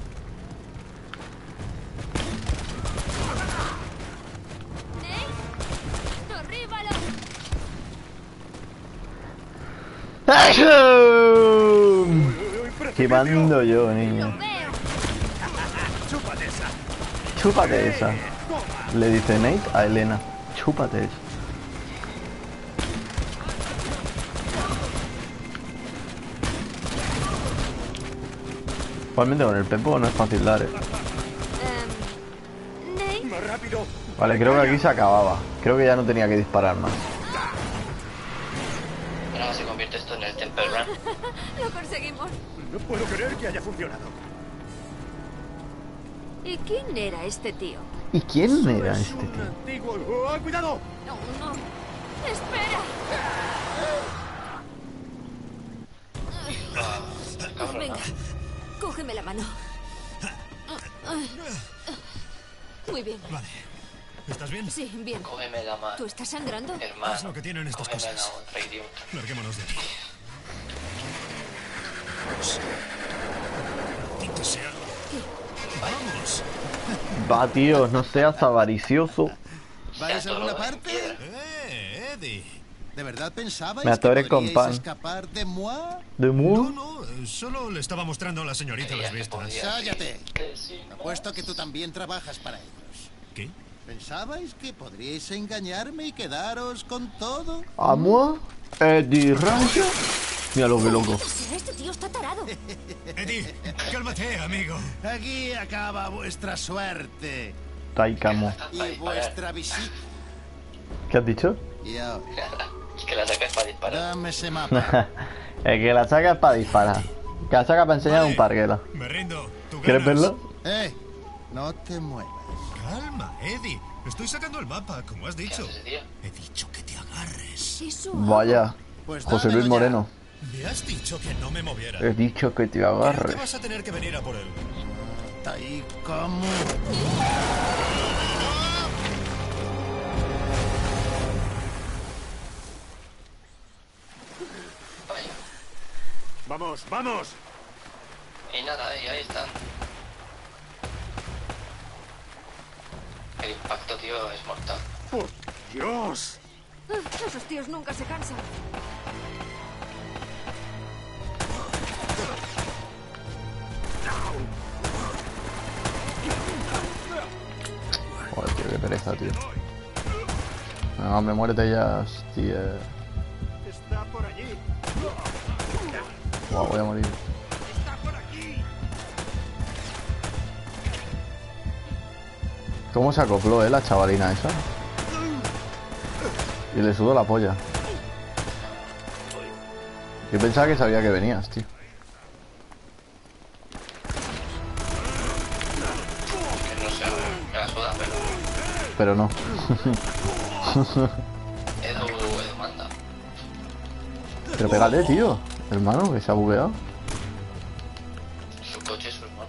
Esquivando yo, niño. ¡Chúpate esa! Chúpate esa. Le dice Nate a Elena. Chúpate esa. Igualmente con el Pepo no es fácil dar, ¡Más rápido! Vale, creo que aquí se acababa. Creo que ya no tenía que disparar más. Ahora se convierte esto en el Temple Run. Lo conseguimos. No puedo creer que haya funcionado. ¿Y quién era este tío? ¿Y quién era Es este un tío? antiguo... ¡Oh, cuidado! No, no. ¡Espera! Cabrón, Venga, ¿no? cógeme la mano. Muy bien. Vale. ¿Estás bien? Sí, bien. Cógeme la mano. ¿Tú estás sangrando? Hermano. Es lo que tienen estas cógeme cosas. la otra, idiota. Larguémonos de aquí. Vamos. Maldito sea. Vamos. Va, tío, no seas avaricioso. ¿Vais a alguna parte? Eddie. ¿De verdad pensabais Me atoré que con podríais pan. escapar de moi? ¿De No, Mu? no, solo le estaba mostrando a la señorita las vistas. ¡Cállate! Apuesto que tú también trabajas para ellos. ¿Qué? ¿Pensabais que podríais engañarme y quedaros con todo? ¿A moi? Eddie Rayo. Mira lo que loco. Este tío está tarado. Eddie, cálmate, amigo. Aquí acaba vuestra suerte. Taikamo. Y vuestra visita. ¿Qué has dicho? Y ahora, Es que la sacas para disparar. dame ese mapa. El que la saca es para disparar. Que la saca para enseñar un parguela. Me rindo. ¿Tú ¿Quieres ganas? verlo? No te muevas. Calma, Eddie. Estoy sacando el mapa, como has dicho. haces, tío? He dicho que te agarres. Eso. Vaya. Pues José Luis dámelo ya. Moreno. Me has dicho que no me moviera. He dicho que te Creo que agarres. vas a tener que venir a por él. Ahí como. Vaya. ¡Vamos, vamos! Y nada, y ahí están. El impacto, tío, es mortal. ¡Por Dios! Esos tíos nunca se cansan. Joder, tío, qué pereza, tío. No, hombre, muérete ya, hostia. Está por allí. Wow, voy a morir. Está por aquí. ¿Cómo se acopló, la chavalina esa? Y le sudó la polla. Yo pensaba que sabía que venías, tío. Que no sé, me la suda, pero... Pero no. Edu manda. Pero pégale, tío. Hermano, que se ha bugueado. Su coche es su hermano.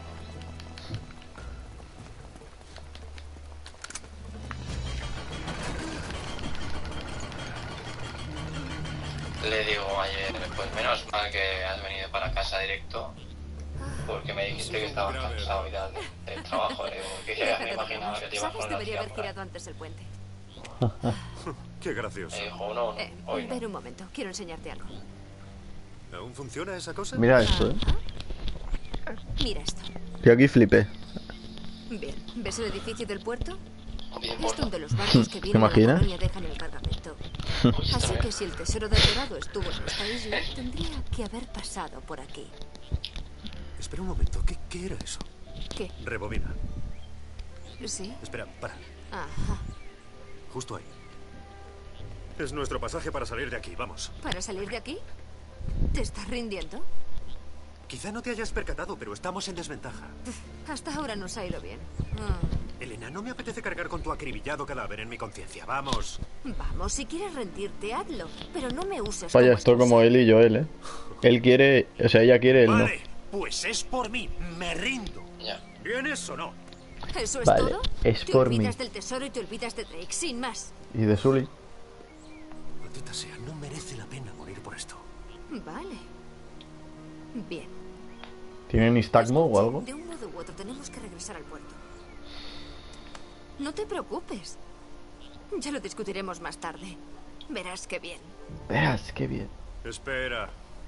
Le digo ayer, pues menos mal que has venido para casa directo, porque me dijiste que estabas cansado y tal del trabajo. Le digo, que ya me imaginaba que te ibas a ¿Sabes? poner Debería haber por ahí. girado antes el puente. Qué gracioso. Me dijo, no, hoy no. Ver un momento, quiero enseñarte algo. ¿Aún funciona esa cosa? Mira esto, Mira esto. Yo aquí flipé. Bien, ¿ves el edificio del puerto? Bien, Es por donde los barcos que ¿Te vienen a la imaginas? colonia dejan el cargamento. Así que si el tesoro del dorado estuvo en esta isla, tendría que haber pasado por aquí. Espera un momento, ¿qué era eso? ¿Qué? Rebobina. ¿Sí? Espera, para. Ajá. Justo ahí. Es nuestro pasaje para salir de aquí, vamos. ¿Para salir de aquí? ¿Te estás rindiendo? Quizá no te hayas percatado, pero estamos en desventaja. Hasta ahora nos ha ido bien. Elena, no me apetece cargar con tu acribillado cadáver en mi conciencia. Vamos. Vamos, si quieres rendirte, hazlo. Pero no me uses Vaya, como esto como él y Joel, Él quiere, o sea, ella quiere, él no. Vale, pues es por mí. Me rindo. Ya. ¿Vienes o no? ¿Eso es Vale, todo? es te por mí. olvidas del tesoro y te olvidas de Drake, sin más. Y de Sully. Maldita sea, no merece la pena morir por esto. Vale. Bien. ¿Tienen Instagmo o algo? De un modo u otro tenemos que regresar al puerto. No te preocupes. Ya lo discutiremos más tarde. Verás qué bien. Verás, qué bien. Espera.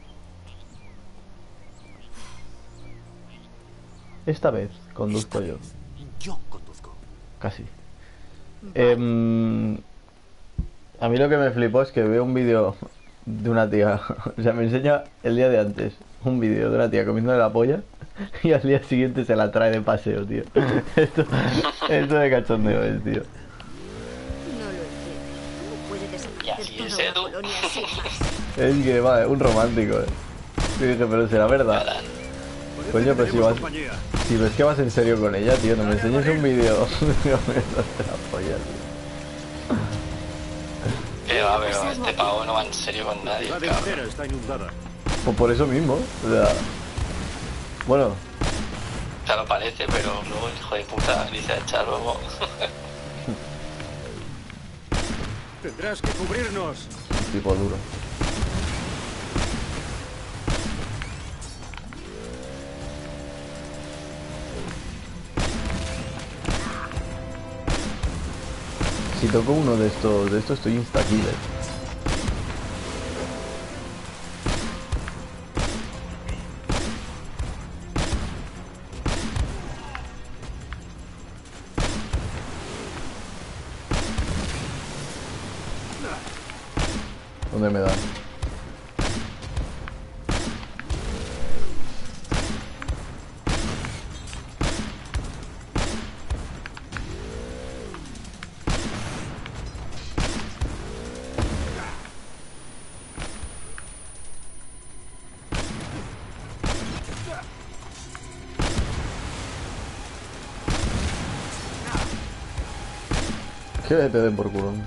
Esta vez conduzco yo. Yo conduzco. Casi. A mí lo que me flipó es que veo un vídeo de una tía. O sea, me enseña el día de antes un vídeo de una tía comiendo la polla y al día siguiente se la trae de paseo, tío. Esto de cachondeo es, tío. No lo entiendo. ¿Cómo puede desaparecer Y así toda es, una Edu. colonia sin más? Es que va, un romántico, Y dije, pero será verdad. Coño, pero si ves que vas en serio con ella, tío, no me enseñes un vídeo de la polla, tío. Pero este pavo no va en serio con nadie, La cabrón. delantera está inundada. Pues por eso mismo, o sea... Bueno, O sea, lo parece, pero luego el hijo de puta dice a echar luego. Tendrás que cubrirnos. un tipo duro. Si toco uno de estos estoy insta-killer. ¿Dónde me dan? Que te den por culo.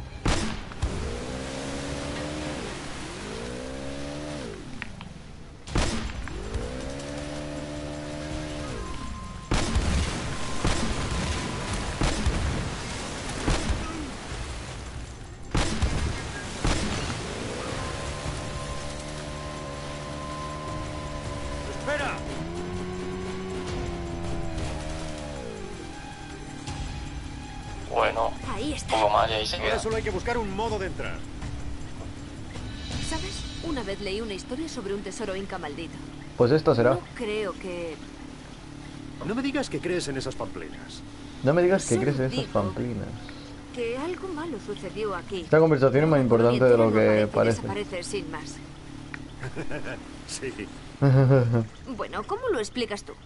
¡Espera! Bueno, Ahí un está. poco más y ahí se Ahora queda. solo hay que buscar un modo de entrar. ¿Sabes? Una vez leí una historia sobre un tesoro inca maldito. Pues esta será. No creo que... No me digas que crees en esas pamplinas. No me digas que Solo crees en esas digo pamplinas. que algo malo sucedió aquí. Esta conversación es más importante de lo que parece. Desaparece sin más. Sí. Bueno, ¿cómo lo explicas tú?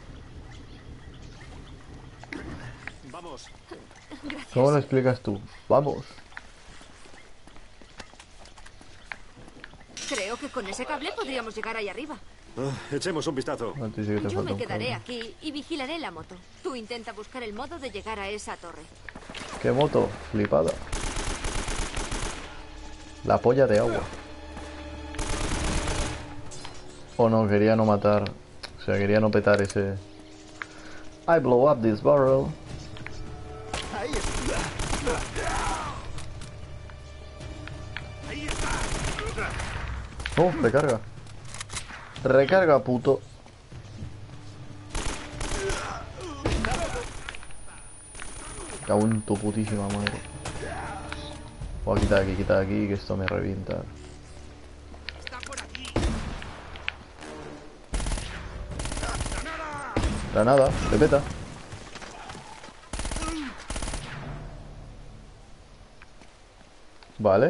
Vamos. Gracias. ¿Cómo lo explicas tú? Vamos. Creo que con ese cable podríamos llegar ahí arriba. Echemos un vistazo. A ti sí que te Yo falta me un quedaré cable. aquí y vigilaré la moto. Tú intenta buscar el modo de llegar a esa torre. ¿Qué moto? Flipada. La polla de agua. O no, quería no matar. O sea, quería no petar ese... I blow up this barrel. Ahí está. Ahí está. Oh, recarga. Recarga, puto. Cago en tu putísima madre. Voy a quitar de aquí, que esto me revienta. Granada, te peta. Vale.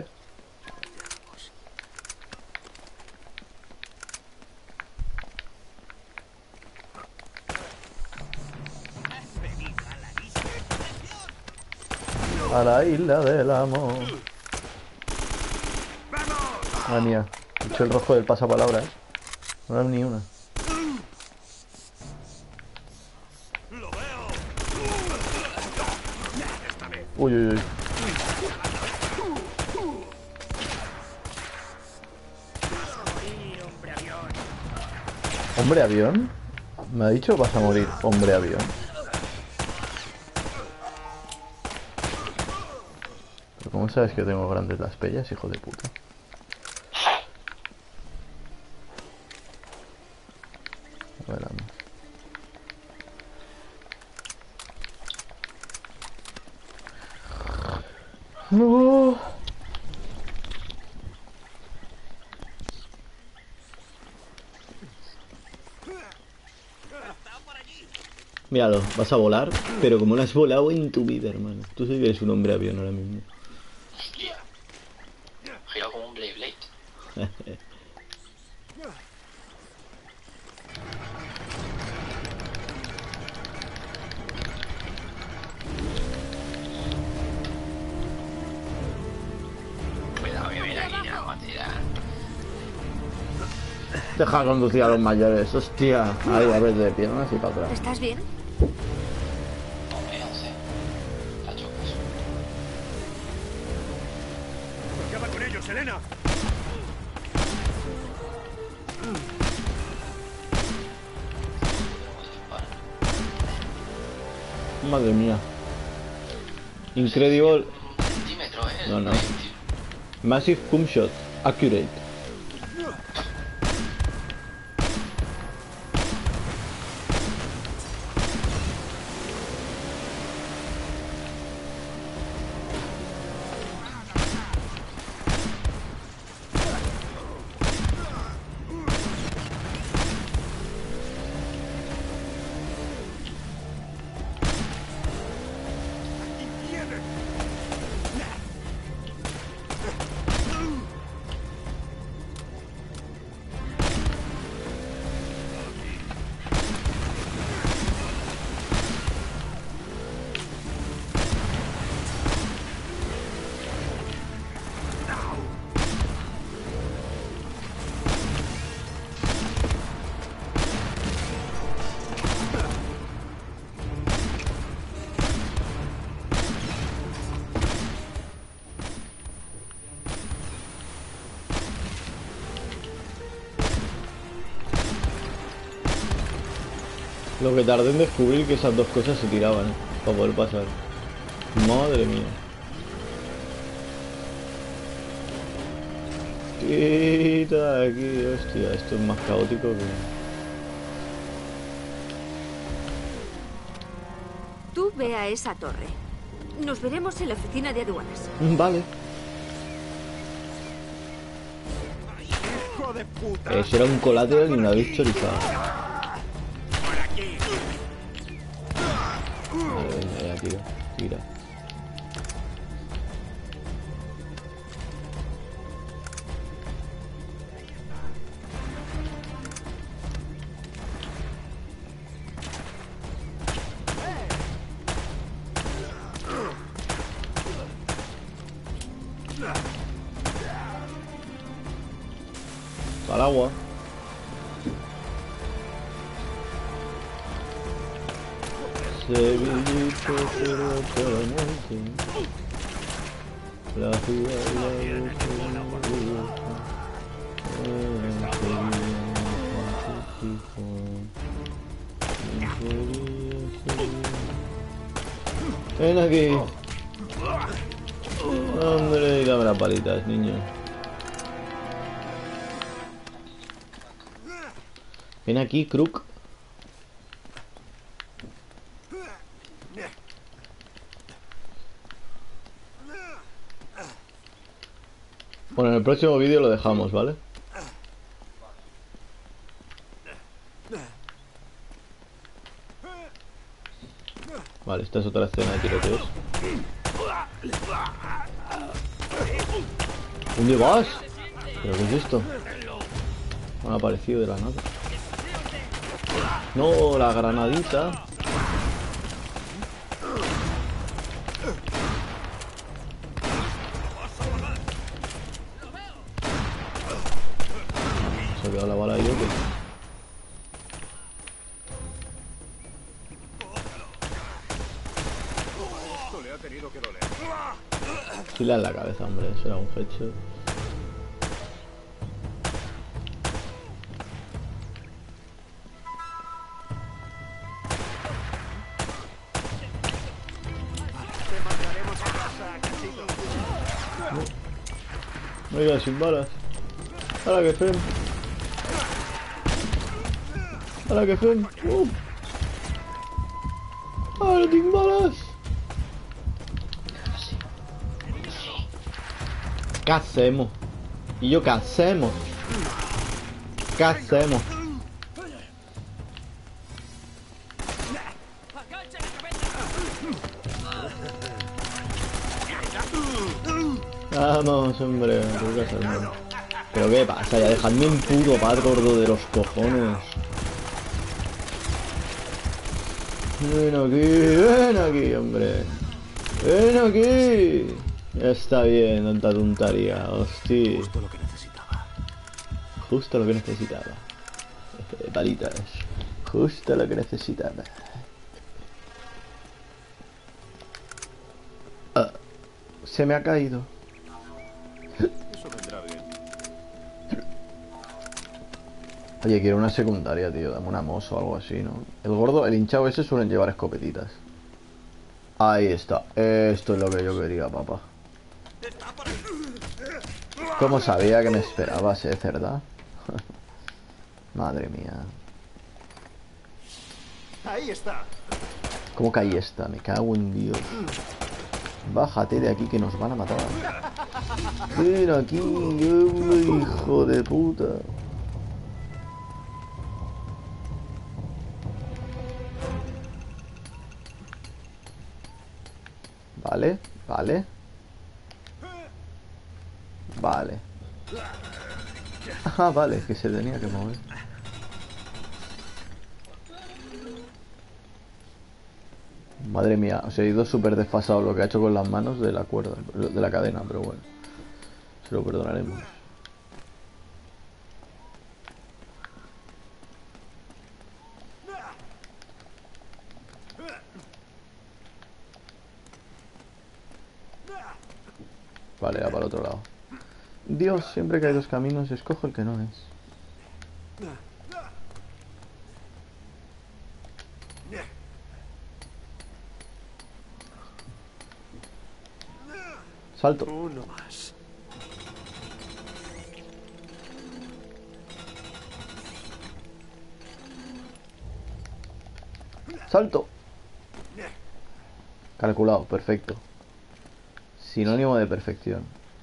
A la isla del amor. Ah, mía. He hecho el rojo del pasapalabra, No era ni una. Uy, uy, uy. ¿Hombre avión? Me ha dicho vas a morir, hombre avión. ¿Pero cómo sabes que tengo grandes las pellas, hijo de puta? No. Míralo, vas a volar, pero como no has volado en tu vida, hermano. Tú sí que eres un hombre avión ahora mismo. Hostia. Gira como un Blade. Cuidado que viene aquí la batida. Deja conducir a los mayores, hostia. Ahí, a ver, de piernas y para atrás. ¿Estás bien? Hombre, no sé. Está chocas. Acaba con ellos, Elena. Madre mía. Incredible. Centímetro, No, no. Massive Cum Shot. Accurate. Lo que tardé en descubrir que esas dos cosas se tiraban, para poder pasar. Madre mía. Quita aquí, hostia, esto es más caótico que... Tú ve a esa torre. Nos veremos en la oficina de aduanas. Vale. ¡Hijo de puta! Ese era un collateral y una habéis chorizado. Vale, venga, ya, tira. Al agua. Sevillito pero por la noche. La ciudad ven aquí. Hombre, dame las palitas, niño. Ven aquí, Crook. Bueno, en el próximo vídeo lo dejamos, ¿vale? Vale, esta es otra escena de tiroteos. ¿Dónde vas? ¿Pero qué es esto? Me ha aparecido de la nada. No, la granadita. Se ha quedado la bala ahí, ¿o qué? Esto le ha tenido que doler. Tira en la cabeza, hombre. Eso era un headshot. Oiga, sin balas. Ahora que fen. Ahora que fen. Ahora sin balas. ¿Qué hacemos? ¿Y yo qué hacemos? ¿Qué hacemos? Vamos, hombre. ¿Pero qué pasa? Ya dejadme en puto paz, gordo de los cojones. Ven aquí, hombre. Ven aquí. Ya está bien, tanta tontería, hostia. Justo lo que necesitaba. Justo lo que necesitaba. Palitas. Justo lo que necesitaba. Ah, se me ha caído. Eso vendrá bien. Oye, quiero una secundaria, tío. Dame una moza o algo así, ¿no? El gordo, el hinchado ese suelen llevar escopetitas. Ahí está. Esto es lo que yo quería, papá. ¿Cómo sabía que me esperabas, cerda? Madre mía. Ahí está. ¿Cómo que ahí está? Me cago en Dios. Bájate de aquí que nos van a matar. Ven aquí, hijo de puta. Vale, vale. Vale. Ah, vale, que se tenía que mover. Madre mía, os he ido súper desfasado lo que ha hecho con las manos de la cuerda, de la cadena, pero bueno. Se lo perdonaremos. Vale, va para el otro lado. Dios, siempre que hay dos caminos, escojo el que no es. Salto. Uno más. Salto. Calculado, perfecto. Sinónimo de perfección.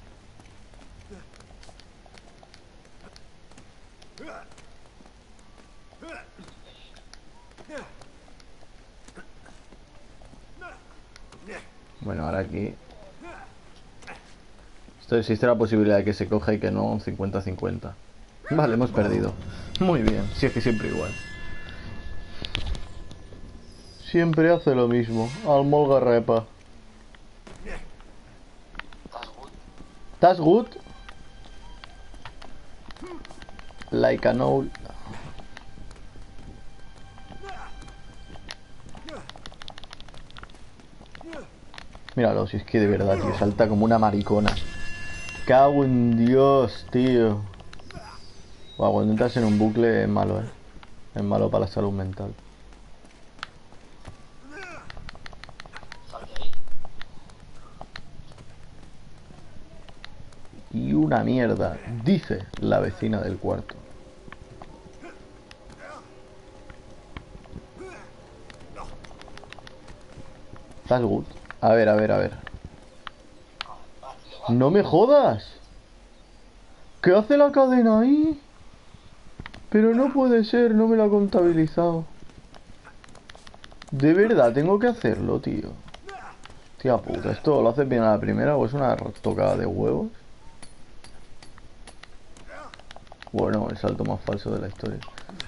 Bueno, ahora aquí esto existe la posibilidad de que se coja y que no, un 50-50. Vale, hemos perdido. Muy bien, si es que siempre igual. Siempre hace lo mismo. Al molgarrepa. ¿Estás good? Like an old. Míralo, si es que de verdad, tío, salta como una maricona. Cago en Dios, tío. Wow, cuando entras en un bucle es malo, es malo para la salud mental. Y una mierda, dice la vecina del cuarto. ¿Estás good? A ver, a ver, a ver. ¡No me jodas! ¿Qué hace la cadena ahí? Pero no puede ser, no me lo ha contabilizado. De verdad, tengo que hacerlo, tío. Tía puta, ¿esto lo haces bien a la primera o es una tocada de huevos? Bueno, el salto más falso de la historia.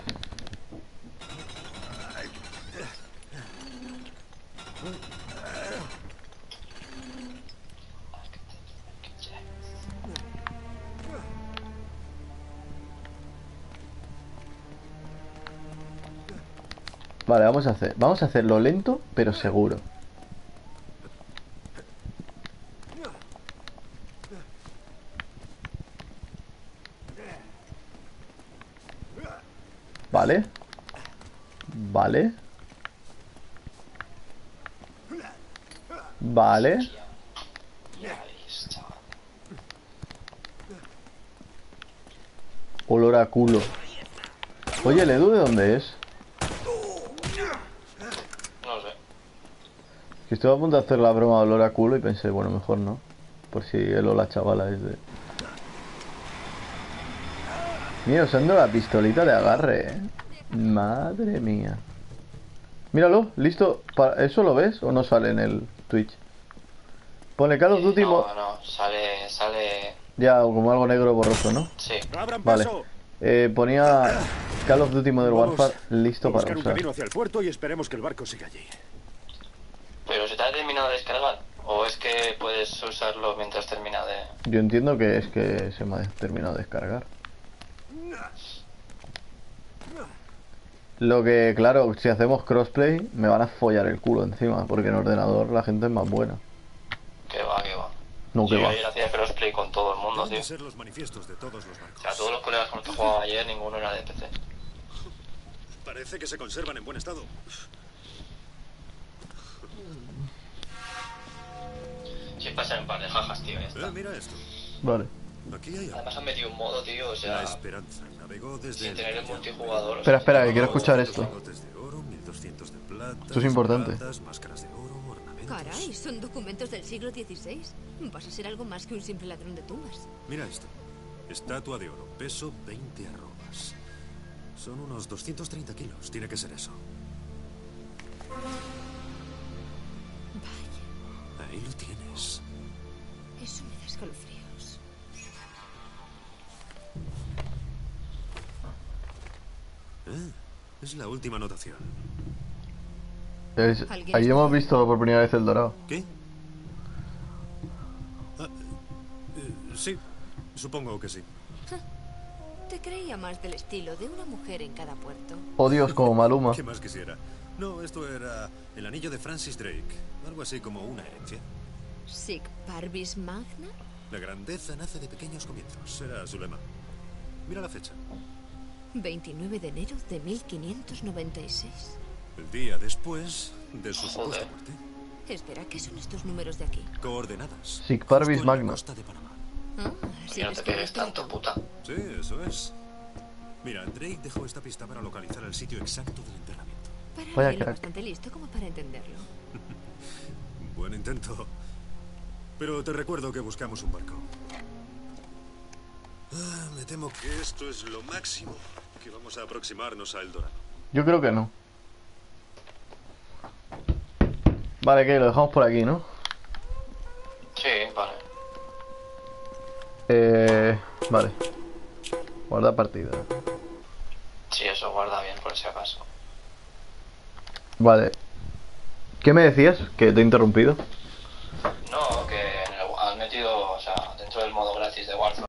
Vale, vamos a hacerlo lento, pero seguro. Vale. Vale. Vale. Olor a culo. Oye, ¿el Edu de dónde es? No sé. Que estuve a punto de hacer la broma de olor a culo y pensé, bueno, mejor no. por si él o la chavala es de... Mira, usando la pistolita de agarre, Madre mía. Míralo, listo. ¿Eso lo ves o no sale en el Twitch? Pone Call of Duty... No, sale... Ya, como algo negro borroso, ¿no? Sí. Vale. Ponía Call of Duty Modern Warfare listo para buscar un usar. camino hacia el puerto y esperemos que el barco siga allí. ¿Pero se te ha terminado de descargar? ¿O es que puedes usarlo mientras termina de...? Yo entiendo que es que se me ha terminado de descargar. Lo que, claro, si hacemos crossplay me van a follar el culo encima, porque en ordenador la gente es más buena. Que va. No, que yo va. ayer hacía crossplay con todo el mundo, tío. Ser los manifiestos de todos los barcos. O sea, todos los colegas con los que jugaba ayer, ninguno era de PC. Parece que se conservan en buen estado. Sí, pasan un par de jajas, tío, ya está. Mira esto. Vale. Aquí hay algo. Además han metido un modo, tío, o sea... La Esperanza navegó desde sin tener el multijugador. Espera, que quiero escuchar esto. lingotes de oro, 1200 de plata, Esto es importante. espadas, máscaras de oro, ornamentos. Caray, son documentos del siglo XVI. Vas a ser algo más que un simple ladrón de tumbas. Mira esto. Estatua de oro, peso 20 arrobas. Son unos 230 kilos, tiene que ser eso. Vaya. Ahí lo tienes. Eso me da escalofríos. Es la última anotación. Ahí hemos visto por primera vez el dorado. ¿Qué? Sí, supongo que sí. Te creía más del estilo de una mujer en cada puerto. Oh Dios, como Maluma. ¿Qué más quisiera? No, esto era el anillo de Francis Drake. Algo así como una herencia. Sic parvis magna. La grandeza nace de pequeños comienzos. Era su lema. Mira la fecha. 29 de enero de 1596. El día después de su supuesta muerte. Espera, ¿qué son estos números de aquí? Coordenadas. Sic parvis Justo en la magna. costa de Panamá. Sí, no te pegues tanto, puta. Sí, eso es. Mira, Drake dejó esta pista para localizar el sitio exacto del enterramiento. Para Vaya alguien lo crack. bastante listo como para entenderlo. Buen intento. Pero te recuerdo que buscamos un barco. Me temo que esto es lo máximo que vamos a aproximarnos a El Dorado. Yo creo que no. Vale, que lo dejamos por aquí, ¿no? Sí, vale. Vale. Guarda partida. Sí, eso guarda bien por si acaso. Vale. ¿Qué me decías? Que te he interrumpido. No, que han metido, o sea, dentro del modo gratis de Warzone